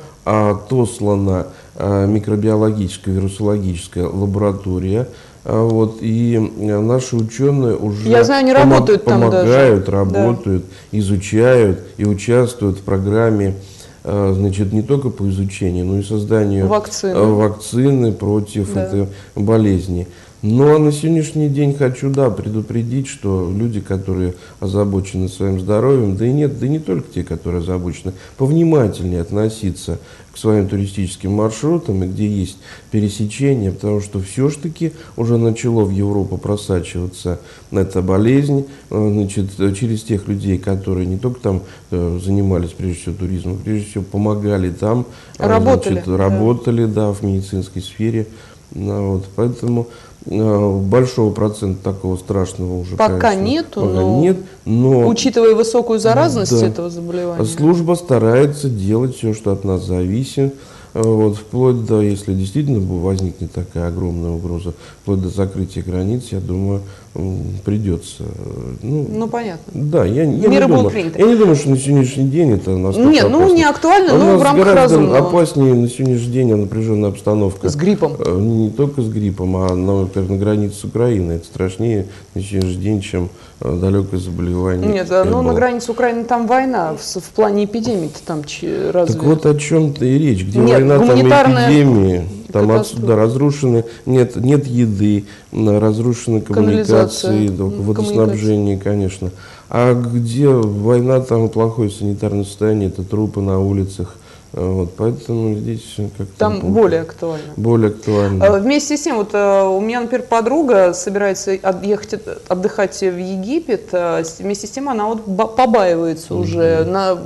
отослана микробиологическая, вирусологическая лаборатория. Вот, и наши ученые уже Я знаю, они помог, работают там помогают, даже. работают, да. изучают и участвуют в программе, значит, не только по изучению, но и созданию вакцины, вакцины против да. этой болезни. Но на сегодняшний день хочу, да, предупредить, что люди, которые озабочены своим здоровьем, да и нет, да и не только те, которые озабочены, повнимательнее относиться к своим туристическим маршрутам, и где есть пересечения, потому что все-таки уже начало в Европу просачиваться эта болезнь, значит, через тех людей, которые не только там занимались, прежде всего, туризмом, прежде всего, помогали там, работали, значит, работали да. Да, в медицинской сфере. Вот, поэтому э, большого процента такого страшного уже пока конечно, нету, пока но, нет, но учитывая высокую заразность да, этого заболевания, служба старается делать все, что от нас зависит, вот, вплоть до, если действительно возникнет такая огромная угроза, вплоть до закрытия границ, я думаю, придется. Ну, ну понятно. Да, я, я, не думаю, я не думаю, что на сегодняшний день это настолько Нет, ну опасно. не актуально, У но нас в рамках гораздо разумного. опаснее на сегодняшний день напряженная обстановка. С гриппом. Не только с гриппом, а на, например, на границе с Украиной. Это страшнее на сегодняшний день, чем далекое заболевание. Нет, ну на границе Украины там война, в, в плане эпидемии-то там разве... Так вот о чем-то и речь. Где Нет, война, там эпидемии. Там катастрофа. отсюда разрушены, нет, нет еды, разрушены коммуникации, водоснабжение, конечно. А где война, там плохое санитарное состояние, это трупы на улицах. Вот, поэтому здесь как-то... Там ну, более актуально. Более актуально. Вместе с тем, вот у меня, например, подруга собирается ехать отдыхать в Египет, вместе с тем она вот побаивается mm-hmm. уже на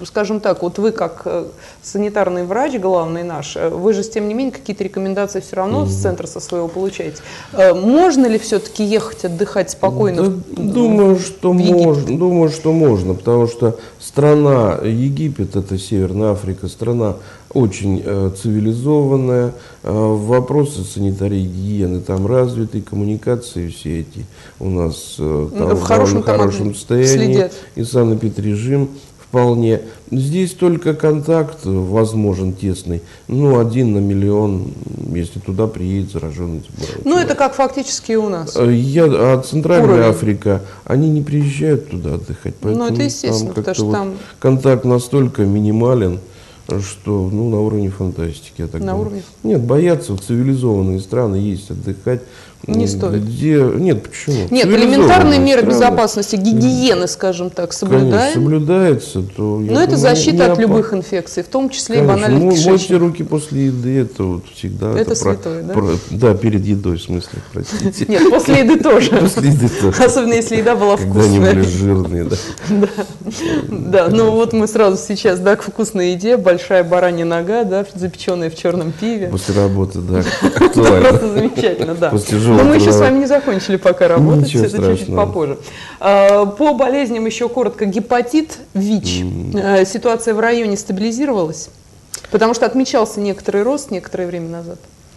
скажем так, вот вы как санитарный врач, главный наш, вы же, тем не менее, какие-то рекомендации все равно mm-hmm. с центра со своего получаете. Можно ли все-таки ехать отдыхать спокойно? Да, в, думаю, что можно, думаю, что можно, потому что страна Египет, это Северная Африка, страна очень э, цивилизованная, э, вопросы санитарии, гигиены там развиты, коммуникации все эти у нас э, там в хорошем, хорошем состоянии, следят. И санэпидрежим вполне. Здесь только контакт возможен тесный, ну, один на миллион, если туда приедет зараженный. Ну, это как фактически у нас. Я, а Центральная Уровень. Африка, они не приезжают туда отдыхать. Ну, это естественно, потому что вот там... контакт настолько минимален, что, ну, на уровне фантастики, я так на думаю. Уровне? Нет, боятся, в цивилизованные страны есть отдыхать. Не стоит. Где... Нет, почему? Нет, элементарные меры страны. безопасности, гигиены, скажем так, соблюдаем. Конечно, соблюдается, то... Но думаю, это защита не от опа... любых инфекций, в том числе Конечно, и банальных кишечников. Мойте руки после еды, это вот всегда... Это, это святое, про... да? Про... Да, перед едой, в смысле, простите. Нет, после еды тоже. После еды тоже. Особенно, если еда была вкусная. Когда они были жирные, да. Да, ну вот мы сразу сейчас, да, к вкусной еде, большая баранья нога, да, запеченная в черном пиве. После работы, да, актуально. Просто замечательно, да. После тяжелого Но мы еще с вами не закончили пока работать, Ничего это страшного. чуть-чуть попозже. По болезням еще коротко. Гепатит, ВИЧ. Mm. Ситуация в районе стабилизировалась? Потому что отмечался некоторый рост некоторое время назад.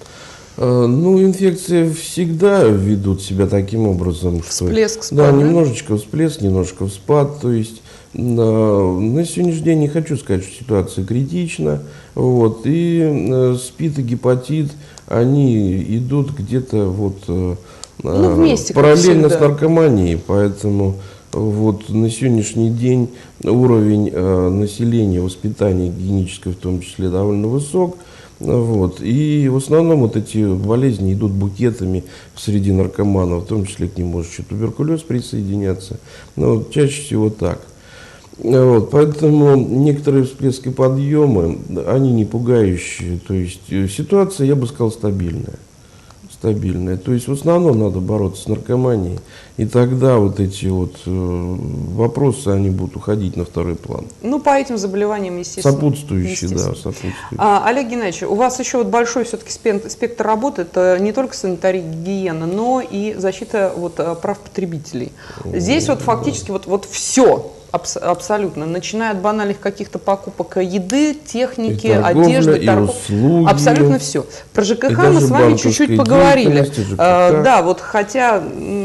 Ну, инфекции всегда ведут себя таким образом, что... Всплеск, спад, да, да? немножечко всплеск, немножко спад, то есть... На, на сегодняшний день не хочу сказать, что ситуация критична. Вот, и э, СПИД и гепатит, они идут где-то вот, э, ну, вместе, параллельно с наркоманией. Поэтому вот, на сегодняшний день уровень э, населения, воспитания гигиеническое в том числе довольно высок. Вот, и в основном вот эти болезни идут букетами среди наркоманов, в том числе к ним может еще туберкулез присоединяться. Но вот, чаще всего так. Вот, поэтому некоторые всплески подъемы, они не пугающие. То есть ситуация, я бы сказал, стабильная. Стабильная. То есть в основном надо бороться с наркоманией. И тогда вот эти вот э, вопросы, они будут уходить на второй план. Ну, по этим заболеваниям, естественно. Сопутствующие, естественно. да, сопутствующие. А, Олег Геннадьевич, у вас еще вот большой все-таки спектр работы. Это не только санитария, гигиена, но и защита вот, прав потребителей. Здесь вот фактически вот, вот все. Абсолютно. Начиная от банальных каких-то покупок еды, техники, и торговля, одежды, и торгов. услуги. Абсолютно все. Про ЖКХ мы с вами чуть-чуть поговорили. А, да, вот хотя,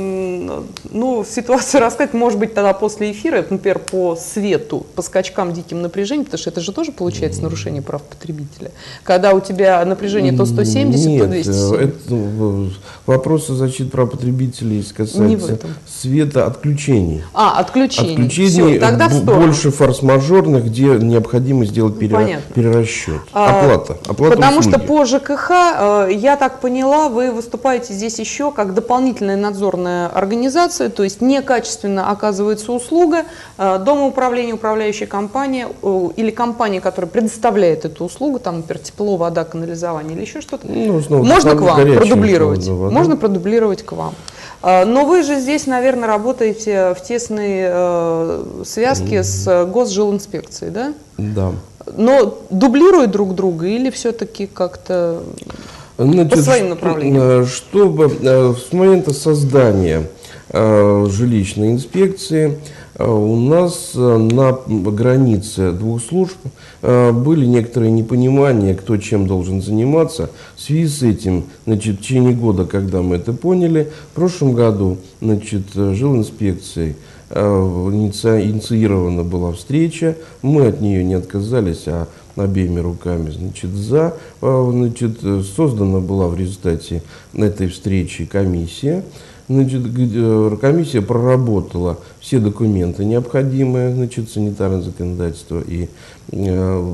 ну, ситуацию рассказать, может быть, тогда после эфира, например, по свету, по скачкам диким напряжением, потому что это же тоже получается нарушение прав потребителя. Когда у тебя напряжение то сто семьдесят, Нет, то двести семьдесят. Это вопросы защиты прав потребителей касаются света отключений. А, отключений. Отключений Тогда больше форс-мажорных, где необходимо сделать пере... перерасчет. А, оплата. Оплата потому услуги. что по ЖКХ, я так поняла, вы выступаете здесь еще как дополнительная надзорная организация, то есть некачественно оказывается услуга, домоуправление, управляющая компания или компания, которая предоставляет эту услугу, там, например, тепло, вода, канализование или еще что-то, ну, можно к вам продублировать. Можно продублировать к вам. Но вы же здесь, наверное, работаете в тесной э, связке mm. с Госжилинспекцией, да? Да. Но дублируют друг друга или все-таки как-то Значит, по своим направлениям? Чтобы э, с момента создания э, жилищной инспекции э, у нас э, на границе двух служб э, были некоторые непонимания, кто чем должен заниматься. В связи с этим, значит, в течение года, когда мы это поняли, в прошлом году, значит, жилинспекцией э, инициирована была встреча, мы от нее не отказались, а обеими руками, значит, за, значит, создана была в результате этой встречи комиссия. Значит, комиссия проработала все документы необходимые, значит, санитарное законодательство и э,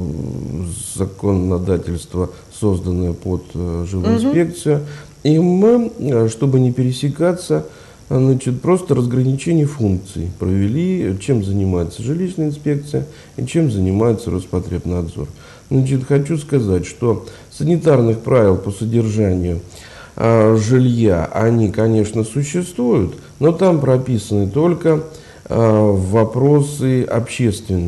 законодательство, созданное под э, жилинспекцию. Mm-hmm. И мы, чтобы не пересекаться, значит, просто разграничение функций провели, чем занимается жилищная инспекция и чем занимается Роспотребнадзор. Значит, хочу сказать, что санитарных правил по содержанию а, жилья, они, конечно, существуют, но там прописаны только а, вопросы общественные,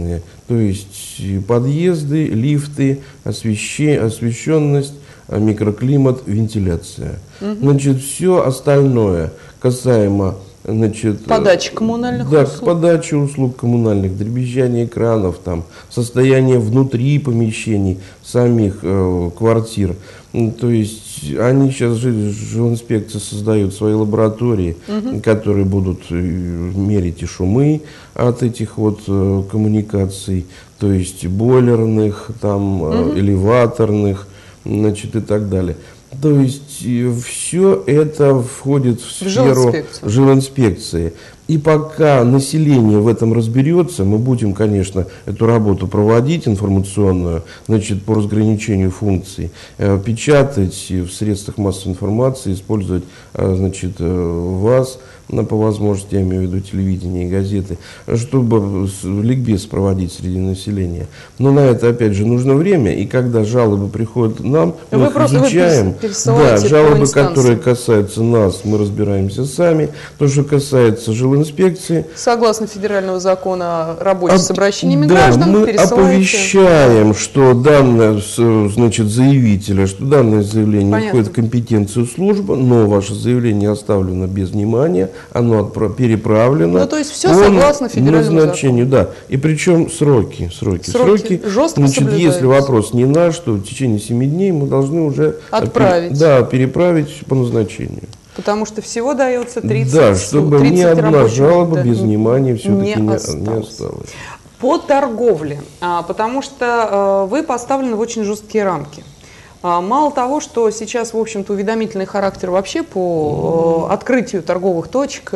То есть подъезды, лифты, освещение, освещенность, микроклимат, вентиляция. Угу. Значит, все остальное касаемо, значит, подачи коммунальных да, услуг. подачи услуг коммунальных, дребезжание экранов, там, состояние внутри помещений самих э, квартир. То есть они сейчас, жилинспекция создают свои лаборатории, угу. которые будут мерить и шумы от этих вот э, коммуникаций, то есть бойлерных, там, угу. э, элеваторных, значит, и так далее. То есть все это входит в сферу жилинспекции. И пока население в этом разберется, мы будем, конечно, эту работу проводить информационную, значит, по разграничению функций, э, печатать в средствах массовой информации, использовать, э, значит, э, вас, на, по возможности, я имею в виду телевидение и газеты, чтобы ликбез проводить среди населения. Но на это, опять же, нужно время, и когда жалобы приходят к нам, мы вы их просто изучаем. Да, жалобы, которые касаются нас, мы разбираемся сами. То, что касается жилинспекции. Согласно федерального закона о работе а, с обращениями да, граждан, мы оповещаем, что данное, значит, заявителя, что данное заявление Понятно. входит в компетенцию службы, но ваше заявление оставлено без внимания, оно переправлено. Ну, то есть все согласно федеральному назначению, закону. Да. И причем сроки. Сроки, сроки, сроки жестко значит, если вопрос не наш, то в течение семи дней мы должны уже отправить. Да, переправить по назначению. Потому что всего дается тридцать. Да, чтобы тридцать ни одна жалоба да, без внимания все-таки не, не, не осталось. осталась. По торговле, потому что вы поставлены в очень жесткие рамки. Мало того, что сейчас, в общем-то, уведомительный характер вообще по открытию торговых точек,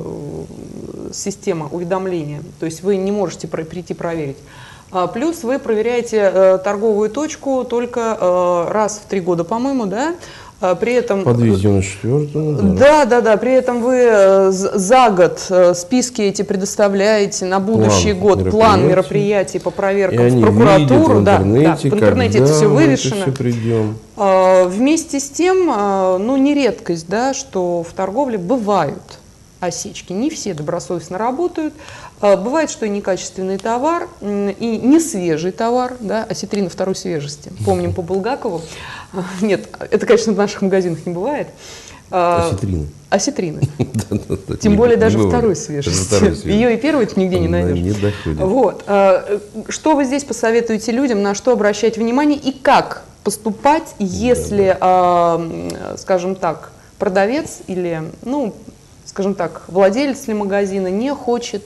система уведомления, то есть вы не можете прийти проверить. Плюс вы проверяете торговую точку только раз в три года, по-моему, да? При этом, подведено четвертому, да. Да, да, да. При этом вы за год списки эти предоставляете на будущий план год, мероприятий. план мероприятий по проверкам в прокуратуру. В да, интернете, да, в интернете это все вывешено. Это все придем. Вместе с тем, ну, не редкость, да, что в торговле бывают осечки. Не все добросовестно работают. Бывает, что и некачественный товар, и не свежий товар, да, осетрина второй свежести. Помним по Булгакову. Нет, это, конечно, в наших магазинах не бывает. Осетрины. Осетрины. Тем более даже второй свежести. Ее и первой нигде не найдешь. Не доходит. Вот. Что вы здесь посоветуете людям, на что обращать внимание и как поступать, если, скажем так, продавец или, ну, скажем так, владелец ли магазина не хочет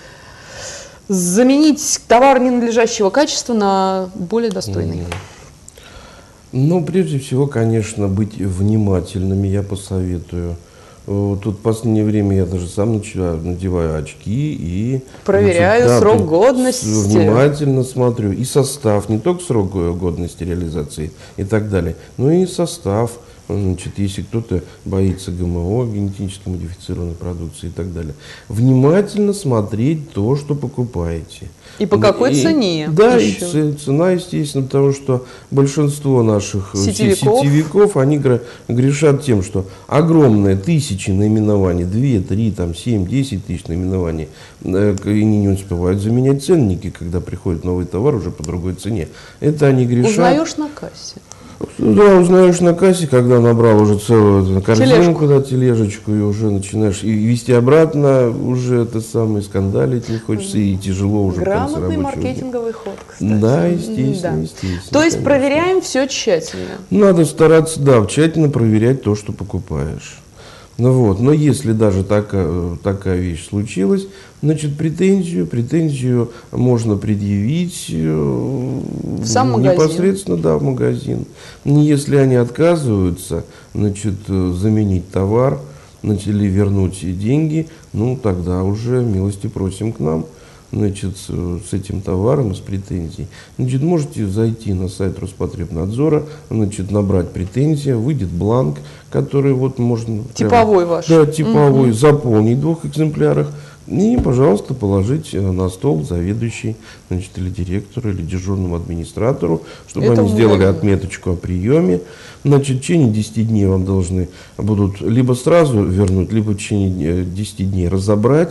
заменить товар ненадлежащего качества на более достойный? Ну, прежде всего, конечно, быть внимательными, я посоветую. Тут в последнее время я даже сам начинаю, надеваю очки и проверяю значит, да, срок годности. Внимательно смотрю. И состав, не только срок годности реализации и так далее, но и состав. Значит, если кто-то боится ГМО, генетически модифицированной продукции и так далее. Внимательно смотреть то, что покупаете. И по какой и, цене? Да, еще? И цена, естественно, потому что большинство наших сетевиков, сетевиков они грешат тем, что огромное тысячи наименований, две, три, там, семь, десять тысяч наименований, и они не успевают заменять ценники, когда приходит новый товар уже по другой цене. Это они грешат. Узнаешь на кассе? Да, узнаешь на кассе, когда набрал уже целую корзинку, да, тележечку, и уже начинаешь и вести обратно, уже это самое, скандалить не хочется, и тяжело уже. Грамотный маркетинговый ход, кстати. Да, естественно, да. естественно. То есть конечно. проверяем все тщательно? Надо стараться, да, тщательно проверять то, что покупаешь. Ну вот, но если даже такая, такая вещь случилась, значит, претензию, претензию можно предъявить в сам непосредственно, магазин. Да, в магазин. Если они отказываются, значит, заменить товар, значит, или вернуть деньги, ну, тогда уже милости просим к нам. Значит, с, с этим товаром, с претензией. Значит, можете зайти на сайт Роспотребнадзора, значит, набрать претензия, выйдет бланк, который вот можно... Типовой прямо, ваш. Да, типовой, угу. заполнить в двух экземплярах и, пожалуйста, положить на стол заведующий, значит, или директору, или дежурному администратору, чтобы Это они сделали верно. отметочку о приеме. Значит, в течение десяти дней вам должны будут либо сразу вернуть, либо в течение десяти дней разобрать.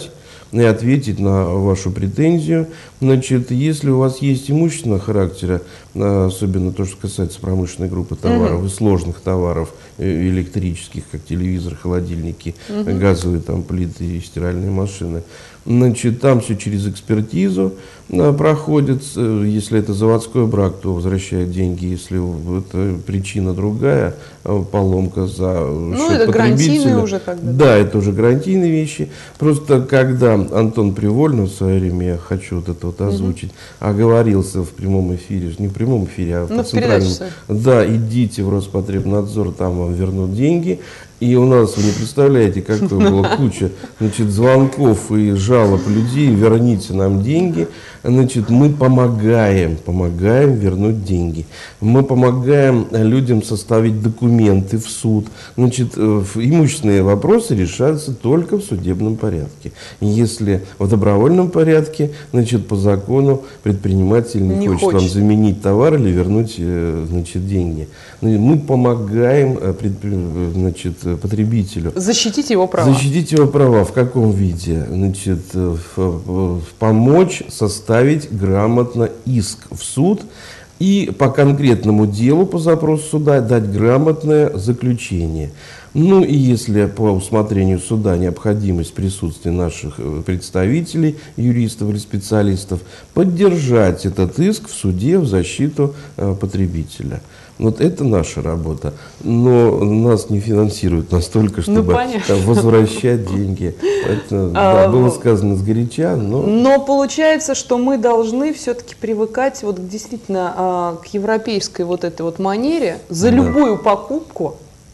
и ответить на вашу претензию. Значит, если у вас есть имущественного характера, особенно то, что касается промышленной группы товаров, угу. и сложных товаров электрических, как телевизор, холодильники, угу. газовые там, плиты и стиральные машины, значит, там все через экспертизу а, проходит. Если это заводской брак, то возвращают деньги. Если это причина другая, поломка за ну, счет это потребителя. Уже как бы. Да, это уже гарантийные вещи. Просто когда Антон Привольнов в свое время, я хочу вот это вот озвучить, угу. оговорился в прямом эфире, не в прямом эфире, а ну, в центральном. Да, идите в Роспотребнадзор, там вам вернут деньги. И у нас, вы не представляете, какая была куча, значит, звонков и жалоб людей, верните нам деньги. Значит, мы помогаем, помогаем вернуть деньги. Мы помогаем людям составить документы в суд. Значит, имущественные вопросы решаются только в судебном порядке. Если в добровольном порядке, значит, по закону предприниматель не, не хочет, хочет вам заменить товар или вернуть, значит, деньги. Мы помогаем, значит, потребителю. Защитить его права. Защитить его права. В каком виде? Значит, в, в, помочь составить грамотно иск в суд и по конкретному делу, по запросу суда, дать грамотное заключение. Ну и если по усмотрению суда необходимость присутствия наших представителей, юристов или специалистов, поддержать этот иск в суде в защиту э, потребителя. Вот это наша работа. Но нас не финансируют настолько, чтобы ну, возвращать деньги. Это, а, да, было сказано сгоряча, но... Но получается, что мы должны все-таки привыкать вот действительно к европейской вот этой вот манере за да. любую покупку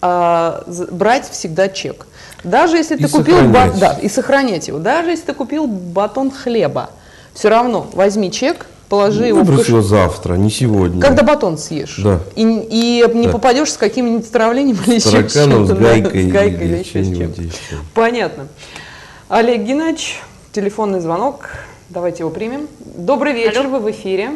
брать всегда чек. Даже если ты и купил сохранять. Да, и сохранять его. Даже если ты купил батон хлеба, все равно возьми чек, положи ну, его в кошелек. Его завтра, не сегодня. Когда батон съешь. Да. И, и не да. попадешь с каким-нибудь отравлением или еще чем-то. С гайкой, с гайкой или, или еще с чем-то. Понятно. Олег Геннадьевич, телефонный звонок. Давайте его примем. Добрый вечер, Алло. Вы в эфире.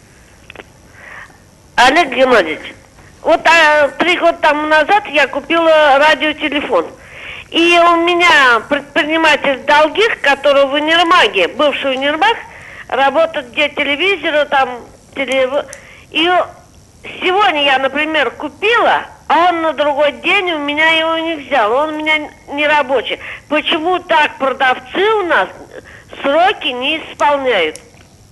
Олег Геннадьевич, вот а, три года тому назад я купила радиотелефон. И у меня предприниматель Долгих, который в универмаге, бывший универмаг, работает где телевизор, там, телев... И сегодня я, например, купила, а он на другой день у меня его не взял, он у меня не рабочий. Почему так продавцы у нас сроки не исполняют?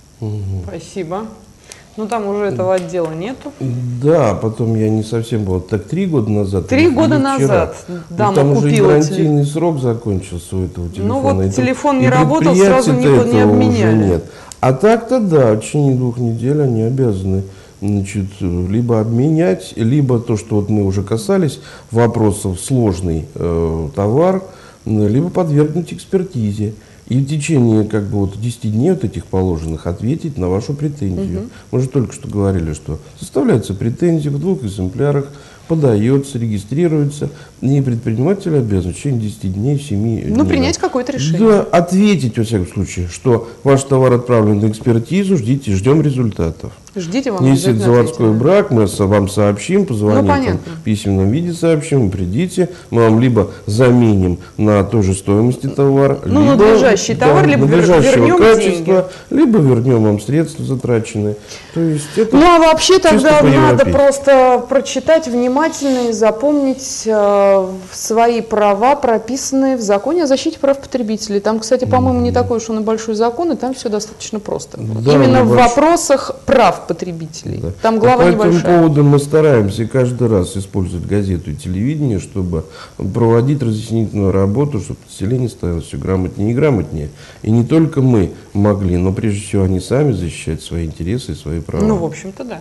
Спасибо. Ну, там уже этого отдела нету. Да, потом я не совсем был. Так три года назад? Три года назад. Да, там уже и гарантийный срок закончился у этого телефона. Ну, вот и телефон не работал, сразу не, не обменяли. Нет. А так-то, да, в течение двух недель они обязаны, значит, либо обменять, либо то, что вот мы уже касались вопросов, сложный э, товар, либо подвергнуть экспертизе. И в течение как бы вот десяти дней вот этих положенных ответить на вашу претензию. Угу. Мы же только что говорили, что составляется претензия в двух экземплярах, подается, регистрируется, и предприниматель обязан в течение десяти дней, семи дней. Ну, принять какое-то решение. Да, ответить, во всяком случае, что ваш товар отправлен на экспертизу, ждите, ждем результатов. Ждите, вам Если это заводской ответить, брак, мы вам сообщим, позвоним, ну, там, в письменном виде сообщим, придите, мы вам либо заменим на той же стоимости товар, ну, либо, надлежащий да, товар, либо вернем качества, деньги. Либо вернем вам средства затраченные. То есть это ну, а вообще тогда надо просто прочитать внимательно и запомнить э, свои права, прописанные в законе о защите прав потребителей. Там, кстати, по-моему, не такой уж он и большой закон, и там все достаточно просто. Да, именно в больш... вопросах прав потребителей. Да. Там глава а небольшая. По этому поводу мы стараемся каждый раз использовать газету и телевидение, чтобы проводить разъяснительную работу, чтобы население становилось все грамотнее и грамотнее. И не только мы могли, но прежде всего они сами защищать свои интересы и свои права. Ну, в общем-то, да.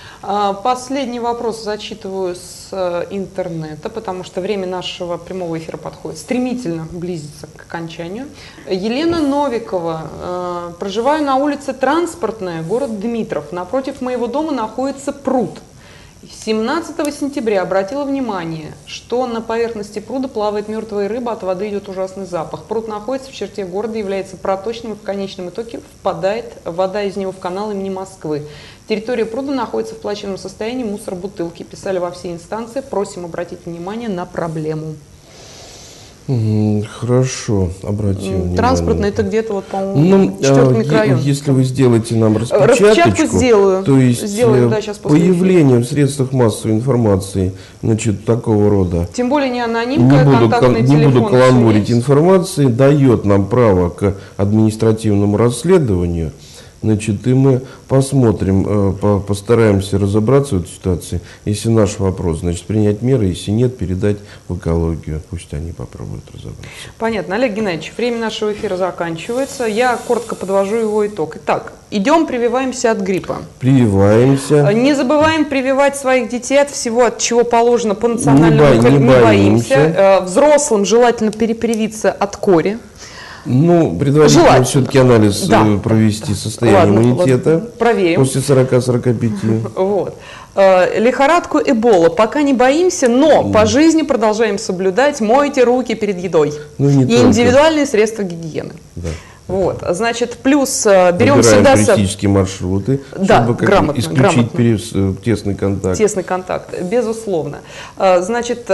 Последний вопрос зачитываю с интернета, потому что время нашего прямого эфира подходит, стремительно близится к окончанию. Елена Новикова. Проживаю на улице Транспортная, город Дмитров. Напротив моего дома находится пруд. семнадцатого сентября обратила внимание, что на поверхности пруда плавает мертвая рыба, от воды идет ужасный запах. Пруд находится в черте города, является проточным и в конечном итоге впадает вода из него в канал имени Москвы. Территория пруда находится в плачевном состоянии, мусор, бутылки. Писали во все инстанции, просим обратить внимание на проблему. Хорошо, обратим внимание. Транспортный это где-то, вот, по-моему, ну, четвертый микрорайон. Если вы сделаете нам распечаточку, распечатку сделаю. То есть сделаю, да, сейчас появление в средствах массовой информации, значит, такого рода. Тем более не анонимка, не буду, контактный не телефон. буду каламбурить информации, дает нам право к административному расследованию. Значит, и мы посмотрим, постараемся разобраться в этой ситуации. Если наш вопрос, значит, принять меры, если нет, передать в экологию. Пусть они попробуют разобраться. Понятно. Олег Геннадьевич, время нашего эфира заканчивается. Я коротко подвожу его итог. Итак, идем, прививаемся от гриппа. Прививаемся. Не забываем прививать своих детей от всего, от чего положено по национальному. Не, бо, не, не боимся. боимся. Взрослым желательно перепривиться от кори. Ну, предварительно все-таки анализ да. провести состояние ладно, иммунитета. Ладно, проверим. После сорока-сорока пяти. Вот. Лихорадку Эбола пока не боимся, но по жизни продолжаем соблюдать: мойте руки перед едой. Ну, и только. Индивидуальные средства гигиены. Да. Вот, значит, плюс берем всегда... туристические маршруты, да, чтобы грамотно, исключить грамотно. Перес, тесный контакт. Тесный контакт, безусловно. Значит,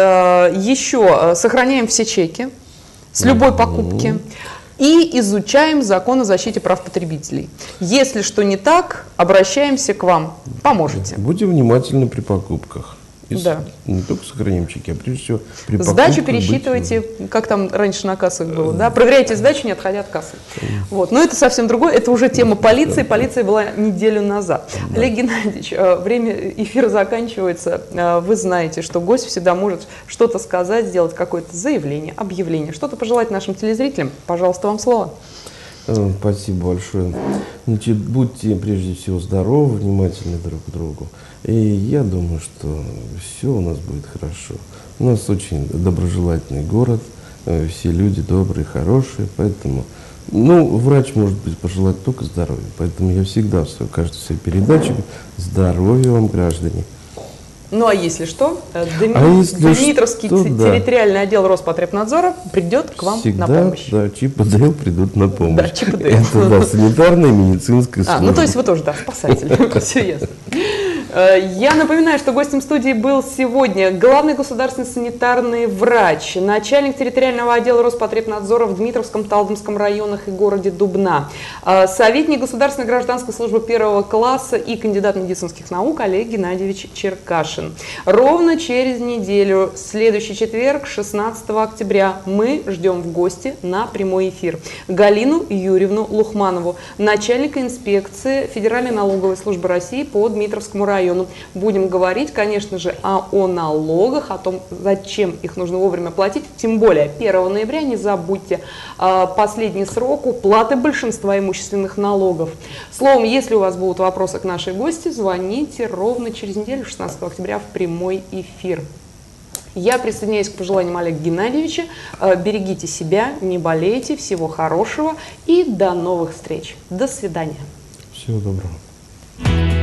еще сохраняем все чеки с любой покупки. И изучаем закон о защите прав потребителей. Если что не так, обращаемся к вам, поможете. Будем внимательны при покупках. И да. Не только сохраняем чеки, а прежде всего при покупках. Сдачу пересчитывайте, быть... как там раньше на кассах было, да? Проверяйте сдачу, не отходя от кассы. Вот. Но это совсем другое, это уже тема полиции. Полиция была неделю назад. Да. Олег Геннадьевич, время эфира заканчивается. Вы знаете, что гость всегда может что-то сказать, сделать какое-то заявление, объявление, что-то пожелать нашим телезрителям. Пожалуйста, вам слово. Спасибо большое. Значит, будьте прежде всего здоровы, внимательны друг к другу. И я думаю, что все у нас будет хорошо. У нас очень доброжелательный город, все люди добрые, хорошие, поэтому, ну, врач может быть пожелать только здоровья. Поэтому я всегда в каждой своей передаче здоровья вам, граждане. Ну а если что, Дми... а если Дмитровский что, территориальный да. отдел Роспотребнадзора придет к вам всегда, на помощь. Да, Чип и Дейл придут на помощь. Да, Чип и Дейл. Это да, санитарная медицинская служба. А, ну то есть вы тоже, да, спасатель. Все ясно. Я напоминаю, что гостем студии был сегодня главный государственный санитарный врач, начальник территориального отдела Роспотребнадзора в Дмитровском, Талдомском районах и городе Дубна, советник государственной гражданской службы первого класса и кандидат медицинских наук Олег Геннадьевич Черкашин. Ровно через неделю, следующий четверг, шестнадцатого октября, мы ждем в гости на прямой эфир Галину Юрьевну Лухманову, начальника инспекции Федеральной налоговой службы России по Дмитровскому району. Будем говорить, конечно же, о, о налогах, о том, зачем их нужно вовремя платить. Тем более первого ноября, не забудьте, последний срок уплаты большинства имущественных налогов. Словом, если у вас будут вопросы к нашей гости, звоните ровно через неделю, шестнадцатого октября, в прямой эфир. Я присоединяюсь к пожеланиям Олега Геннадьевича. Берегите себя, не болейте, всего хорошего и до новых встреч. До свидания. Всего доброго.